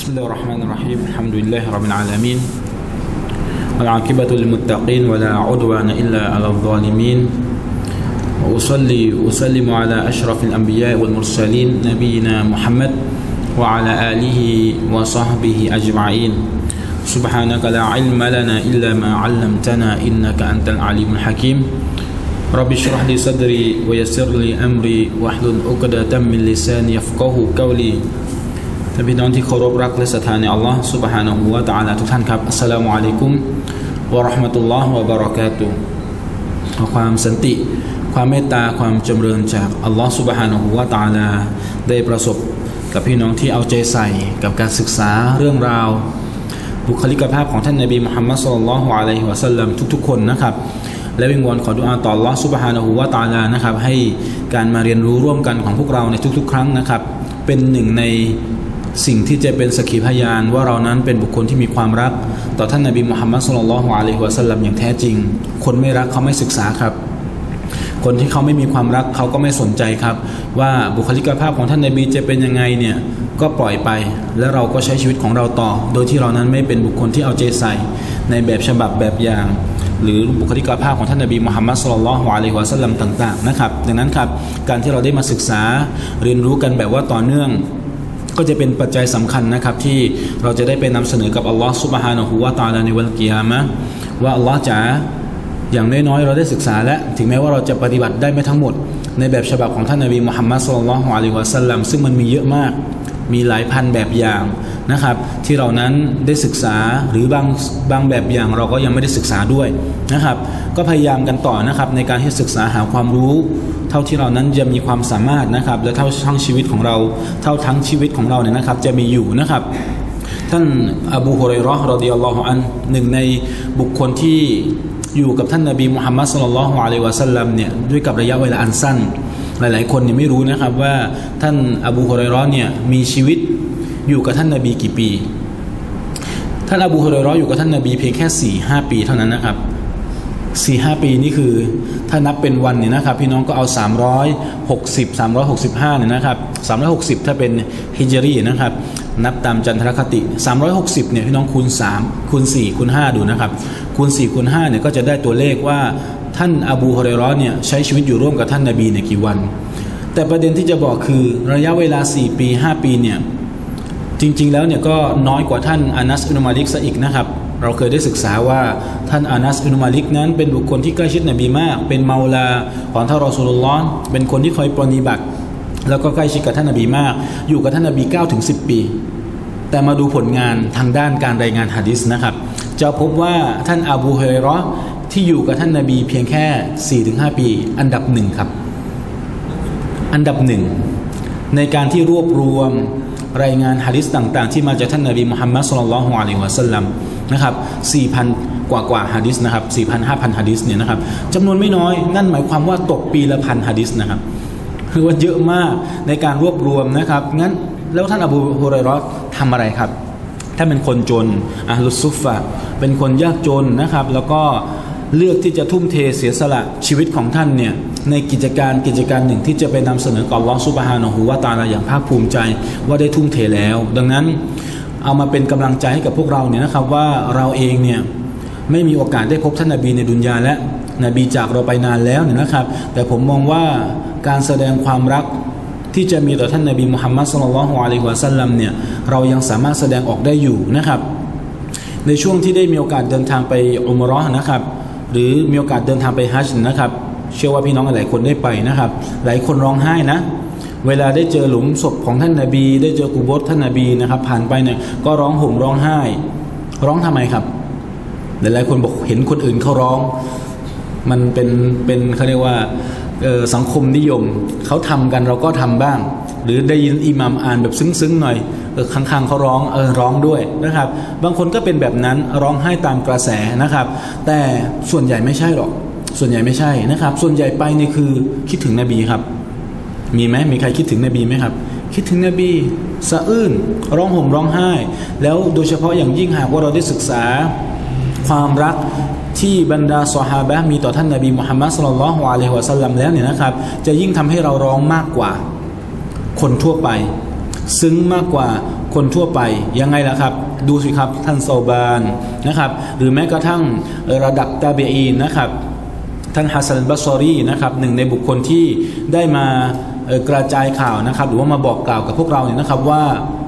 بسم الله الرحمن الرحيم الحمد لله رب العالمين والعاقبة للمتقين ولا عدوان إلا على الظالمين وأصلي وأسلم على أشرف الأنبياء والمرسلين نبينا محمد وعلى آله وصحبه أجمعين سبحانك لا علم لنا إلا ما علمتنا إنك أنت العليم الحكيم رب اشرح لي صدري ويسر لي أمري واحلل عقدة من لساني يفقهوا قولي ท่านพี่น้องที่เคารพรักและศรัทธาในอัลลอฮ์ซุบฮานะฮูวะตะอาลาทุกท่านครับอัสสลามุอะลัยกุมวะเราะห์มะตุลลอฮ์วะบะเราะกาตุฮ์ขอความสันติความเมตตาความจำเริญจากอัลลอฮ์ซุบฮานะฮูวะตะอาลาได้ประสบกับพี่น้องที่เอาใจใส่กับการศึกษาเรื่องราวบุคลิกภาพของท่านนบีมุฮัมมัดศ็อลลัลลอฮุอะลัยฮิวะซัลลัมทุกๆคนนะครับและวิงวอนขอดุอาต่ออัลลอฮ์ซุบฮานะฮูวะตะอาลานะครับให้การมาเรียนรู้ร่วมกันของพวกเราในทุกๆครั้งนะครับเป็นหนึ่งในสิ่งที่จะเป็นสักขีพยานว่าเรานั้นเป็นบุคคลที่มีความรักต่อท่านนบีมุฮัมมัดศ็อลลัลลอฮุอะลัยฮิวะซัลลัมอย่างแท้จริงคนไม่รักเขาไม่ศึกษาครับคนที่เขาไม่มีความรักเขาก็ไม่สนใจครับว่าบุคลิกภาพของท่านนบีจะเป็นยังไงเนี่ยก็ปล่อยไปแล้วเราก็ใช้ชีวิตของเราต่อโดยที่เรานั้นไม่เป็นบุคคลที่เอาใจใส่ในแบบฉบับแบบอย่างหรือบุคลิกภาพของท่านนบีมุฮัมมัดศ็อลลัลลอฮุอะลัยฮิวะซัลลัมต่างๆนะครับดังนั้นครับการที่เราได้มาศึกษาเรียนรู้กันแบบว่าต่อเนื่องก็จะเป็นปัจจัยสำคัญนะครับที่เราจะได้ไปนำเสนอกับอัลลอฮ์ซุบฮานะฮูวะตะอาลาในวันกิยามะห์ว่าอัลลอฮ์จ๋าอย่างน้อยๆเราได้ศึกษาและถึงแม้ว่าเราจะปฏิบัติได้ไม่ทั้งหมดในแบบฉบับของท่านนบีมุฮัมมัดศ็อลลัลลอฮุอะลัยฮิวะซัลลัมซึ่งมันมีเยอะมากมีหลายพันแบบอย่างนะครับที่เรานั้นได้ศึกษาหรือบางแบบอย่างเราก็ยังไม่ได้ศึกษาด้วยนะครับก็พยายามกันต่อนะครับในการที่ศึกษาหาความรู้เท่าที่เรานั้นจะมีความสามารถนะครับและเท่าทั้งชีวิตของเราเนี่ยนะครับจะมีอยู่นะครับท่านอบูฮุรอยเราะห์รอฎิยัลลอฮุอันฮุหนึ่งในบุคคลที่อยู่กับท่านนบีมุฮัมมัดศ็อลลัลลอฮุอะลัยฮิวะซัลลัมเนี่ยด้วยกับระยะเวลาอันสั้นหลายๆคนเนี่ยไม่รู้นะครับว่าท่านอบูฮุรอยเราะห์เนี่ยมีชีวิตอยู่กับท่านนบีกี่ปีท่านอบูฮุรอยเราะห์อยู่กับท่านนบีเพียงแค่ 4-5 ปีเท่านั้นนะครับ 4-5 ปีนี่คือถ้านับเป็นวันเนี่ยนะครับพี่น้องก็เอา365เนี่ยนะครับ360ถ้าเป็นฮิจรีนะครับนับตามจันทรคติ360เนี่ยพี่น้องคูณ3คูณ4คูณ5ดูนะครับคูณ4คูณ5เนี่ยก็จะได้ตัวเลขว่าท่านอบูฮุรอยเราะห์เนี่ยใช้ชีวิตอยู่ร่วมกับท่านนบีเนี่ยกี่วันแต่ประเด็นที่จะบอกคือระยะเวลา4ปี5ปีเนี่ยจริงๆแล้วเนี่ยก็น้อยกว่าท่านอานัสอิบนุมาลิกซะอีกนะครับเราเคยได้ศึกษาว่าท่านอานัสอิบนุมาลิกนั้นเป็นบุคคลที่ใกล้ชิดนบีมากเป็นเมาลาของท่านรอซูลุลลอฮ์เป็นคนที่คอยปรนนิบัติแล้วก็ใกล้ชิดกับท่านนบีมากอยู่กับท่านนบี9 ถึง 10 ปีแต่มาดูผลงานทางด้านการรายงานหะดีษนะครับจะพบว่าท่านอบูฮุรอยเราะห์ที่อยู่กับท่านนบีเพียงแค่ 4-5 ปีอันดับ1ครับอันดับ1ในการที่รวบรวมรายงานหะดีษต่างๆที่มาจากท่านนบีมุฮัมมัดศ็อลลัลลอฮุอะลัยฮิวะซัลลัมนะครับ 4,000 กว่าหะดีษนะครับ 4,000-5,000 หะดีษเนี่ยนะครับจำนวนไม่น้อยนั่นหมายความว่าตกปีละ1,000 หะดีษนะครับคือว่าเยอะมากในการรวบรวมนะครับงั้นแล้วท่านอบูฮุรอยเราะห์ทำอะไรครับถ้าเป็นคนจนอะห์ลุสซุฟฟะเป็นคนยากจนนะครับแล้วก็เลือกที่จะทุ่มเทเสียสละชีวิตของท่านเนี่ยในกิจการหนึ่งที่จะไปนำเสนอกับอัลเลาะห์ซุบฮานะฮูวะตะอาลาอย่างภาคภูมิใจว่าได้ทุ่มเทแล้วดังนั้นเอามาเป็นกำลังใจให้กับพวกเราเนี่ยนะครับว่าเราเองเนี่ยไม่มีโอกาสได้พบท่านนบีในดุนยาและนบีจากเราไปนานแล้วเนี่ยนะครับแต่ผมมองว่าการแสดงความรักที่จะมีต่อท่านนบีมุฮัมมัดศ็อลลัลลอฮุอะลัยฮิวะซัลลัมเนี่ยเรายังสามารถแสดงออกได้อยู่นะครับในช่วงที่ได้มีโอกาสเดินทางไปอุมเราะห์นะครับหรือมีโอกาสเดินทางไปฮัจญ์นะครับเชื่อว่าพี่น้องหลายคนได้ไปนะครับหลายคนร้องไห้นะเวลาได้เจอหลุมศพของท่านนบีได้เจอกุโบร์ท่านนบีนะครับผ่านไปเนี่ยก็ร้องห่มร้องไห้ร้องทำไมครับหลายๆคนบอกเห็นคนอื่นเขาร้องมันเป็นเขาเรียกว่าสังคมนิยมเขาทำกันเราก็ทำบ้างหรือได้ยินอิหม่ามอ่านแบบซึ้งๆหน่อยข้างๆเขาร้องร้องด้วยนะครับบางคนก็เป็นแบบนั้นร้องไห้ตามกระแสนะครับแต่ส่วนใหญ่ไม่ใช่หรอกส่วนใหญ่ไม่ใช่นะครับส่วนใหญ่ไปนี่คือคิดถึงนบีครับมีไหมมีใครคิดถึงนบีไหมครับคิดถึงนบีสะอื้นร้องห่มร้องไห้แล้วโดยเฉพาะอย่างยิ่งหากว่าเราได้ศึกษาความรักที่บรรดาซอฮาบะห์มีต่อท่านนบีมุฮัมมัดศ็อลลัลลอฮุอะลัยฮิวะซัลลัมแล้วเนี่ยนะครับจะยิ่งทำให้เราร้องมากกว่าคนทั่วไปซึ้งมากกว่าคนทั่วไปยังไงล่ะครับดูสิครับท่านซอบานนะครับหรือแม้กระทั่งระดับตาเบอีนนะครับท่านฮัสซันบัศรีนะครับหนึ่งในบุคคลที่ได้มากระจายข่าวนะครับหรือว่ามาบอกกล่าวกับพวกเราเนี่ยนะครับว่า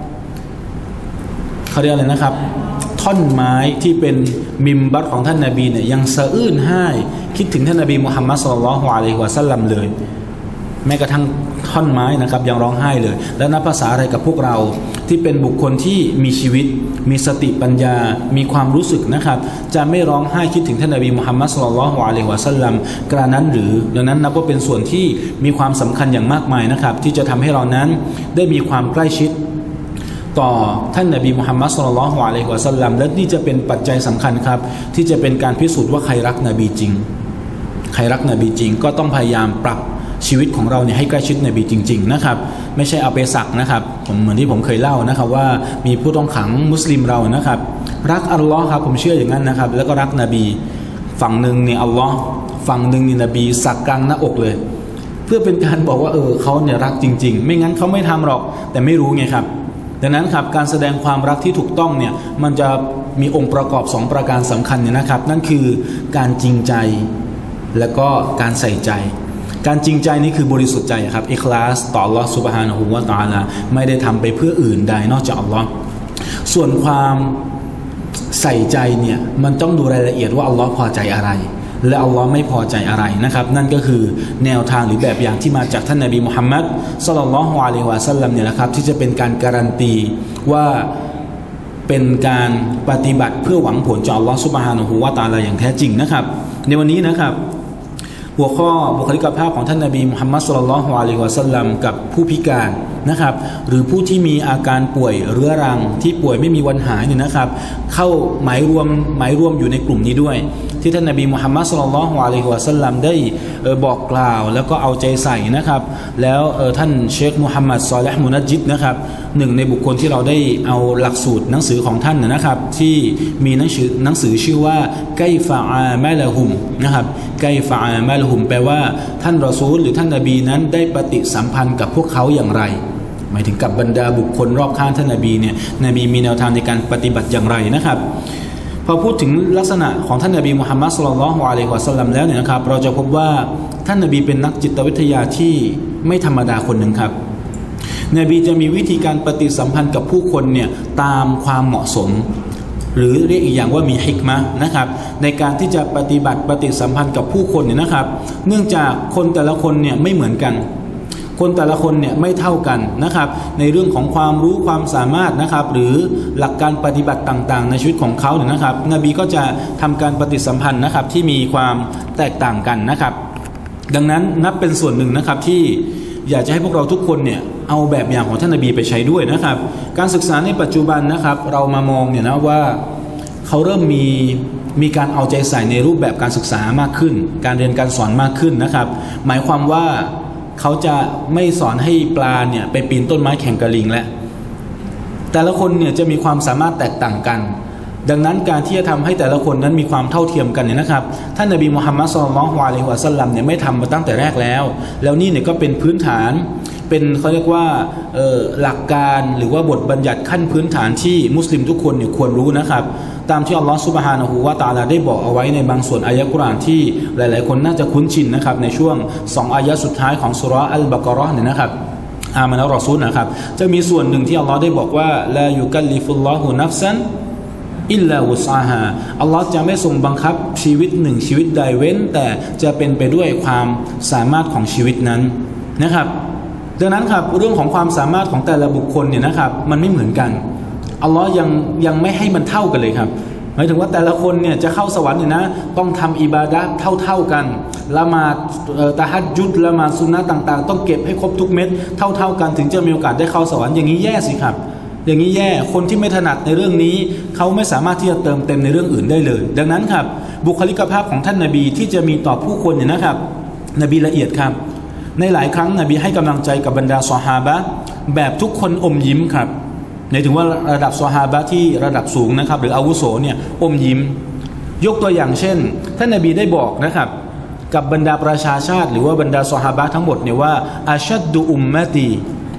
เขาเรียกอะไรนะครับท่อนไม้ที่เป็นมิมบัตของท่านนบีเนี่ยยังสะอื้นไห้คิดถึงท่านนบีมุฮัมมัดศ็อลลัลลอฮุอะลัยฮิวะซัลลัมเลยแม้กระทั่งท่อนไม้นะครับยังร้องไห้เลยแล้วนับภาษาอะไรกับพวกเราที่เป็นบุคคลที่มีชีวิตมีสติปัญญามีความรู้สึกนะครับจะไม่ร้องไห้คิดถึงท่านนบีมุฮัมมัดศ็อลลัลลอฮุอะลัยฮิวะซัลลัมกระนั้นหรือดังนั้นนับว่าเป็นส่วนที่มีความสำคัญอย่างมากมายนะครับที่จะทำให้เรานั้นได้มีความใกล้ชิดต่อท่านนบีมุฮัมมัดศ็อลลัลลอฮุอะลัยฮิวะซัลลัมและนี่จะเป็นปัจจัยสำคัญครับที่จะเป็นการพิสูจน์ว่าใครรักนบีจริงใครรักนบีจริงก็ต้องพยายามปรับชีวิตของเราเนี่ยให้ใกล้ชิดนบีจริงๆนะครับไม่ใช่เอาไปสักนะครับผมเหมือนที่ผมเคยเล่านะครับว่ามีผู้ต้องขังมุสลิมเรานะครับรักอัลลอฮ์ครับผมเชื่ออย่างนั้นนะครับแล้วก็รักนบีฝั่งหนึ่งเนี่ยอัลลอฮ์ฝั่งหนึ่งนี่นบีสักกลางหน้าอกเลยเพื่อเป็นการบอกว่าเขาเนี่ยรักจริงๆไม่งั้นเขาไม่ทำหรอกแต่ไม่รู้ไงครับดังนั้นครับการแสดงความรักที่ถูกต้องเนี่ยมันจะมีองค์ประกอบ2ประการสำคัญเนี่ยนะครับนั่นคือการจริงใจและก็การใส่ใจการจริงใจนี่คือบริสุทธิ์ใจครับอิคลาสต่ออัลลอฮฺซุบฮานะฮูวะตะอาลาไม่ได้ทำไปเพื่ออื่นใดนอกจากอัลลอฮ์ส่วนความใส่ใจเนี่ยมันต้องดูรายละเอียดว่าอัลลอฮ์พอใจอะไรและอัลลอฮ์ไม่พอใจอะไรนะครับนั่นก็คือแนวทางหรือแบบอย่างที่มาจากท่านนบีมุฮัมมัดศ็อลลัลลอฮุอะลัยฮิวะซัลลัมเนี่ยแหละครับที่จะเป็นการการันตีว่าเป็นการปฏิบัติเพื่อหวังผลจากอัลลอฮ์ซุบฮานะฮูวะตะอาลาอย่างแท้จริงนะครับในวันนี้นะครับหัวข้อบุคลิกภาพของท่านนบีมุฮัมมัดศ็อลลัลลอฮุอะลัยฮิวะซัลลัมกับผู้พิการนะครับหรือผู้ที่มีอาการป่วยเรื้อรังที่ป่วยไม่มีวันหายเนี่ยนะครับเข้าหมายรวมอยู่ในกลุ่มนี้ด้วยที่ท่านนบีมุฮัมมัดศ็อลลัลลอฮุอะลัยฮิวะซัลลัมได้บอกกล่าวแล้วก็เอาใจใส่นะครับแล้วท่านเชคมุฮัมมัดซอลิห์มุนัจญิดนะครับหนึ่งในบุคคลที่เราได้เอาหลักสูตรหนังสือของท่านนะครับที่มีหนังสือชื่อว่าไกฟะอามาละฮุมนะครับไกฟะอามาละฮุมแปลว่าท่านรอซูลหรือท่านนบีนั้นได้ปฏิสัมพันธ์กับพวกเขาอย่างไรหมายถึงกับบรรดาบุคคลรอบข้างท่านนบีเนี่ยนบีมีแนวทางในการปฏิบัติอย่างไรนะครับพอพูดถึงลักษณะของท่านนบีมุฮัมมัดศ็อลลัลลอฮุอะลัยฮิวะซัลลัมแล้วเนี่ยนะครับเราจะพบว่าท่านนบีเป็นนักจิตวิทยาที่ไม่ธรรมดาคนหนึ่งครับนบีจะมีวิธีการปฏิสัมพันธ์กับผู้คนเนี่ยตามความเหมาะสมหรือเรียกอีกอย่างว่ามีฮิกมะห์นะครับในการที่จะปฏิบัติปฏิสัมพันธ์กับผู้คนเนี่ยนะครับเนื่องจากคนแต่ละคนเนี่ยไม่เหมือนกันคนแต่ละคนเนี่ยไม่เท่ากันนะครับในเรื่องของความรู้ความสามารถนะครับหรือหลักการปฏิบัติต่างๆในชีวิตของเขาเนี่ยนะครับนบีก็จะทำการปฏิสัมพันธ์นะครับที่มีความแตกต่างกันนะครับดังนั้นนับเป็นส่วนหนึ่งนะครับที่อยากจะให้พวกเราทุกคนเนี่ยเอาแบบอย่างของท่านนบีไปใช้ด้วยนะครับการศึกษาในปัจจุบันนะครับเรามามองเนี่ยนะว่าเขาเริ่มมีการเอาใจใส่ในรูปแบบการศึกษามากขึ้นการเรียนการสอนมากขึ้นนะครับหมายความว่าเขาจะไม่สอนให้ปลาเนี่ยไปปีนต้นไม้แข่งกระลิงแล้วแต่ละคนเนี่ยจะมีความสามารถแตกต่างกันดังนั้นการที่จะทำให้แต่ละคนนั้นมีความเท่าเทียมกันเนี่ยนะครับท่านนบีมุฮัมมัดศ็อลลัลลอฮุอะลัยฮิวะซัลลัมเนี่ยไม่ทำมาตั้งแต่แรกแล้วนี่เนี่ยก็เป็นพื้นฐานเป็นเขาเรียกว่าหลักการหรือว่าบทบัญญัติขั้นพื้นฐานที่มุสลิมทุกคนเนี่ยควรรู้นะครับตามที่อัลลอฮฺซุบฮานะฮูวะตะอาลาได้บอกเอาไว้ในบางส่วนอายะห์กุรอานที่หลายๆคนน่าจะคุ้นชินนะครับในช่วง2อายะห์สุดท้ายของซูเราะห์อัลบะเกาะเราะห์เนี่ยนะครับอามานะรอซูลนะครับจะมีส่วนหนึ่งที่อัลลอฮ์ได้บอกว่าลายุกัลลิฟุลลอฮุนัฟซันอิลลาวุซอาฮาอัลลอฮ์จะไม่ทรงบังคับชีวิตหนึ่งชีวิตใดเว้นแต่จะเป็นไปด้วยความสามารถของชีวิตนั้นนะครับดังนั้นครับเรื่องของความสามารถของแต่ละบุคคลเนี่ยนะครับมันไม่เหมือนกันอัลลอฮ์ยังไม่ให้มันเท่ากันเลยครับหมายถึงว่าแต่ละคนเนี่ยจะเข้าสวรรค์เนี่ยนะต้องทำอิบาดะห์เท่ากันละหมาดตะฮัจญุดละหมาดซุนนะห์ต่างๆต้องเก็บให้ครบทุกเม็ดเท่ากันถึงจะมีโอกาสได้เข้าสวรรค์อย่างนี้แย่สิครับอย่างนี้แย่คนที่ไม่ถนัดในเรื่องนี้เขาไม่สามารถที่จะเติมเต็มในเรื่องอื่นได้เลยดังนั้นครับบุคลิกภาพของท่านนบีที่จะมีต่อผู้คนเนี่ยนะครับนบีละเอียดครับในหลายครั้งนบีให้กำลังใจกับบรรดาซอฮาบะห์แบบทุกคนอมยิ้มครับหมายถึงว่าระดับซอฮาบะห์ที่ระดับสูงนะครับหรืออาวุโสเนี่ยอมยิ้มยกตัวอย่างเช่นท่านนบีได้บอกนะครับกับบรรดาประชาชาติหรือว่าบรรดาซอฮาบะห์ทั้งหมดเนี่ยว่าอัชัดดุอุมมะตี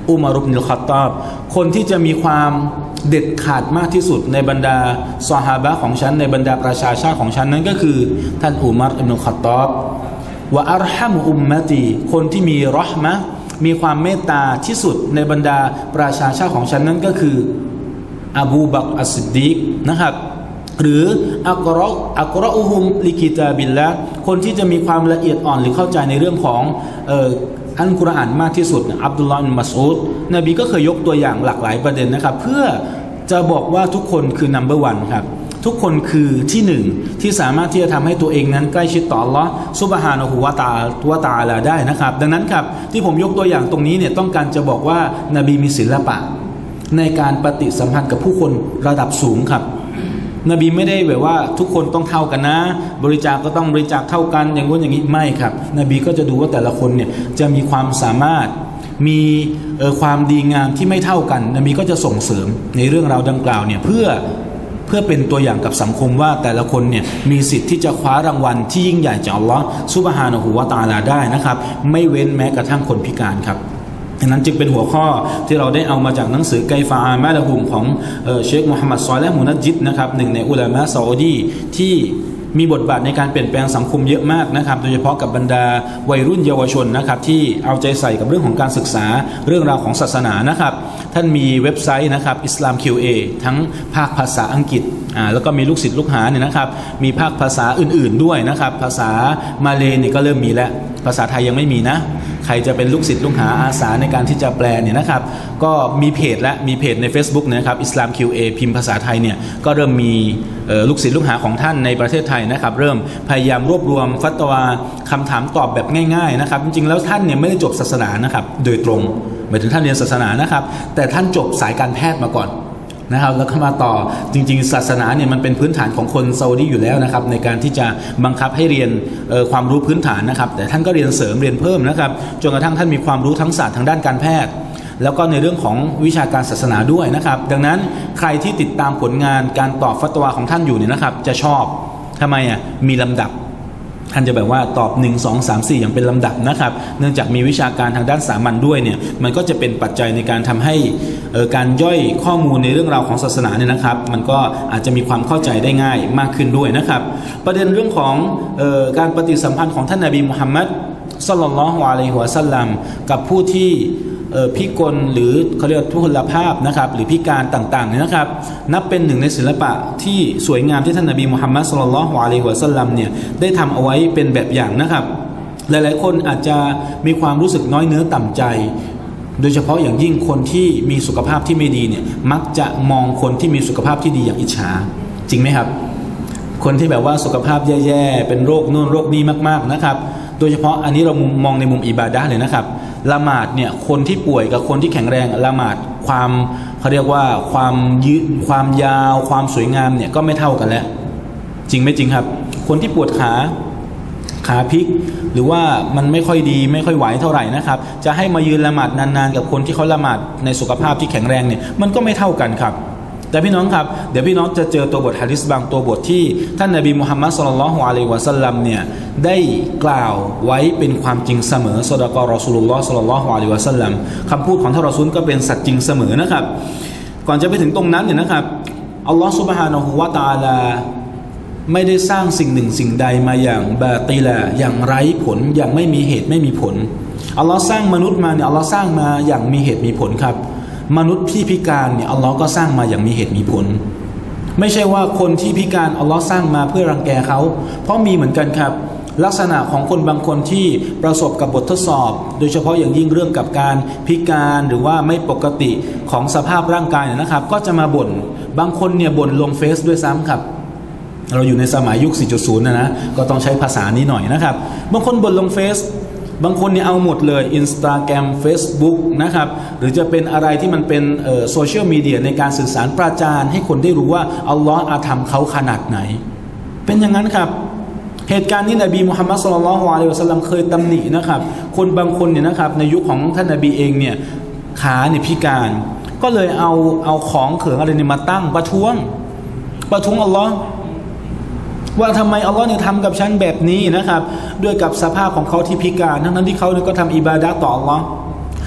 อุมัร อิบนุล ค็อฏฏอบคนที่จะมีความเด็ดขาดมากที่สุดในบรรดาซอฮาบะห์ของฉันในบรรดาประชาชาติของฉันนั้นก็คือท่านอุมัร อิบนุล ค็อฏฏอบวะอัรฮัมอุมมะตีคนที่มีเราะห์มะห์มีความเมตตาที่สุดในบรรดาประชาชาติของฉันนั้นก็คืออบูบักร อัสซิดดีกนะครับหรืออักรออุฮุมลิกิตาบิลละคนที่จะมีความละเอียดอ่อนหรือเข้าใจในเรื่องของอัลกุรอานมากที่สุดอับดุลลอฮ์ อิบนุ มัสอูดนบีก็เคยยกตัวอย่างหลากหลายประเด็นนะครับเพื่อจะบอกว่าทุกคนคือ number one ครับทุกคนคือที่หนึ่งที่สามารถที่จะทำให้ตัวเองนั้นใกล้ชิดต่ออัลลอฮ์ซุบฮานะฮูวะตะอาลาได้นะครับดังนั้นครับที่ผมยกตัวอย่างตรงนี้เนี่ยต้องการจะบอกว่านบีมีศิลปะในการปฏิสัมพันธ์กับผู้คนระดับสูงครับนบีไม่ได้แบบว่าทุกคนต้องเท่ากันนะบริจาคก็ต้องบริจาคเท่ากันอย่างนู้นอย่างนี้ไม่ครับนบีก็จะดูว่าแต่ละคนเนี่ยจะมีความสามารถมีความดีงามที่ไม่เท่ากันนบีก็จะส่งเสริมในเรื่องราวดังกล่าวเนี่ยเพื่อเป็นตัวอย่างกับสังคมว่าแต่ละคนเนี่ยมีสิทธิ์ที่จะคว้ารางวัลที่ยิ่งใหญ่จากอัลลอฮ์ซุบฮานะฮูวะตะอาลาได้นะครับไม่เว้นแม้กระทั่งคนพิการครับดังนั้นจึงเป็นหัวข้อที่เราได้เอามาจากหนังสือไกฟาอามาละฮุมของเชคมุฮัมมัด ศอลิห์ มุนัจญิดนะครับหนึ่งในอุลามะซาอุดีที่มีบทบาทในการเปลี่ยนแปลงสังคมเยอะมากนะครับโดยเฉพาะกับบรรดาวัยรุ่นเยาวชนนะครับที่เอาใจใส่กับเรื่องของการศึกษาเรื่องราวของศาสนานะครับท่านมีเว็บไซต์นะครับอิสลาม QA ทั้งภาคภาษาอังกฤษแล้วก็มีลูกศิษย์ลูกหาเนี่ยนะครับมีภาคภาษาอื่นๆด้วยนะครับภาษามาเลย์เนี่ยก็เริ่มมีแล้วภาษาไทยยังไม่มีนะใครจะเป็นลูกศิษย์ลูกหาอาสาในการที่จะแปลเนี่ยนะครับก็มีเพจและมีเพจใน Facebook นะครับอิสลาม QA พิมพ์ภาษาไทยเนี่ยก็เริ่มมีลูกศิษย์ลูกหาของท่านในประเทศไทยนะครับเริ่มพยายามรวบรวมฟัตวาคำถามตอบแบบง่ายๆนะครับจริงๆแล้วท่านเนี่ยไม่ได้จบศาสนานะครับโดยตรงหมายถึงท่านเรียนศาสนานะครับแต่ท่านจบสายการแพทย์มาก่อนนะครับแล้วก็มาต่อจริงๆศาสนาเนี่ยมันเป็นพื้นฐานของคนซาอุดีอยู่แล้วนะครับในการที่จะบังคับให้เรียนความรู้พื้นฐานนะครับแต่ท่านก็เรียนเสริมเรียนเพิ่มนะครับจนกระทั่งท่านมีความรู้ทั้งศาสตร์ทางด้านการแพทย์แล้วก็ในเรื่องของวิชาการศาสนาด้วยนะครับดังนั้นใครที่ติดตามผลงานการตอบฟัตวาของท่านอยู่เนี่ยนะครับจะชอบทำไมมีลำดับท่านจะแบบว่าตอบ1 2 3 4อย่างเป็นลำดับนะครับเนื่องจากมีวิชาการทางด้านสามัญด้วยเนี่ยมันก็จะเป็นปัจจัยในการทำให้การย่อยข้อมูลในเรื่องราวของศาสนาเนี่ยนะครับมันก็อาจจะมีความเข้าใจได้ง่ายมากขึ้นด้วยนะครับประเด็นเรื่องของการปฏิสัมพันธ์ของท่านนบีมุฮัมมัดศ็อลลัลลอฮุอะลัยฮิวะซัลลัมกับผู้ที่พิกลหรือเขาเรียกทุพพลภาพนะครับหรือพิการต่างๆเนี่ยนะครับนับเป็นหนึ่งในศิลปะที่สวยงามที่ท่านนบีมุฮัมมัดศ็อลลัลลอฮุอะลัยฮิวะซัลลัมเนี่ยได้ทำเอาไว้เป็นแบบอย่างนะครับหลายๆคนอาจจะมีความรู้สึกน้อยเนื้อต่ำใจโดยเฉพาะอย่างยิ่งคนที่มีสุขภาพที่ไม่ดีเนี่ยมักจะมองคนที่มีสุขภาพที่ดีอย่างอิจฉาจริงไหมครับคนที่แบบว่าสุขภาพแย่ๆเป็นโรคนู่นโรคนี้มากๆนะครับโดยเฉพาะอันนี้เรามองในมุมอิบาดะห์เลยนะครับละหมาดเนี่ยคนที่ป่วยกับคนที่แข็งแรงละหมาดความเขาเรียกว่าความยืดความยาวความสวยงามเนี่ยก็ไม่เท่ากันแล้วจริงไม่จริงครับคนที่ปวดขาพลิกหรือว่ามันไม่ค่อยดีไม่ค่อยไหวเท่าไหร่นะครับจะให้มายืนละหมาดนานๆกับคนที่เขาละหมาดในสุขภาพที่แข็งแรงเนี่ยมันก็ไม่เท่ากันครับแต่พี่น้องครับเดี๋ยวพี่น้องจะเจอตัวบทหะดีษบางตัวบทที่ท่านนบีมุฮัมมัดศ็อลลัลลอฮุอะลัยฮิวะซัลลัมเนี่ยได้กล่าวไว้เป็นความจริงเสมอซอดะกอรอซูลุลลอฮ์ศ็อลลัลลอฮุอะลัยฮิวะซัลลัมคำพูดของท่านรอซูลก็เป็นสัจจริงเสมอนะครับก่อนจะไปถึงตรงนั้นเนี่ยนะครับอัลลอฮ์ซุบฮานะฮูวะตะอาลาไม่ได้สร้างสิ่งหนึ่งสิ่งใดมาอย่างบาติละอย่างไร้ผลอย่างไม่มีเหตุไม่มีผลอัลลอฮ์สร้างมนุษย์มาเนี่ยอัลลอฮ์สร้างมาอย่างมีเหตุมีผลครับมนุษย์ที่พิการเนี่ยอัลลอฮ์ก็สร้างมาอย่างมีเหตุมีผลไม่ใช่ว่าคนที่พิการอัลลอฮ์สร้างมาเพื่อรังแกเขาเพราะมีเหมือนกันครับลักษณะของคนบางคนที่ประสบกับบททดสอบโดยเฉพาะอย่างยิ่งเรื่องกับการพิการหรือว่าไม่ปกติของสภาพร่างกายนะครับก็จะมาบ่นบางคนเนี่ยบ่นลงเฟซด้วยซ้ำครับเราอยู่ในสมัยยุค 4.0 นะก็ต้องใช้ภาษานี้หน่อยนะครับบางคนบ่นลงเฟซบางคนเนี่ยเอาหมดเลย Instagram Facebook นะครับหรือจะเป็นอะไรที่มันเป็นโซเชียลมีเดียในการสื่อสารประจานให้คนได้รู้ว่าอัลลอฮ์อาธรรมเขาขนาดไหนเป็นอย่างนั้นครับเหตุการณ์นี้นบีมุฮัมมัดศ็อลลัลลอฮุอะลัยฮิวะซัลลัมเคยตำหนินะครับคนบางคนเนี่ยนะครับในยุคของท่านนบีเองเนี่ยขาเนี่ยพิการก็เลยเอาของเขิงอะไรเนี่ยมาตั้งประท้วงอัลลอฮ์ว่าทำไมอัลลอฮ์เนี่ยทำกับฉันแบบนี้นะครับด้วยกับสภาพของเขาที่พิการทั้งที่เขาเนี่ยก็ทำอิบาดะห์ต่ออัลลอฮ์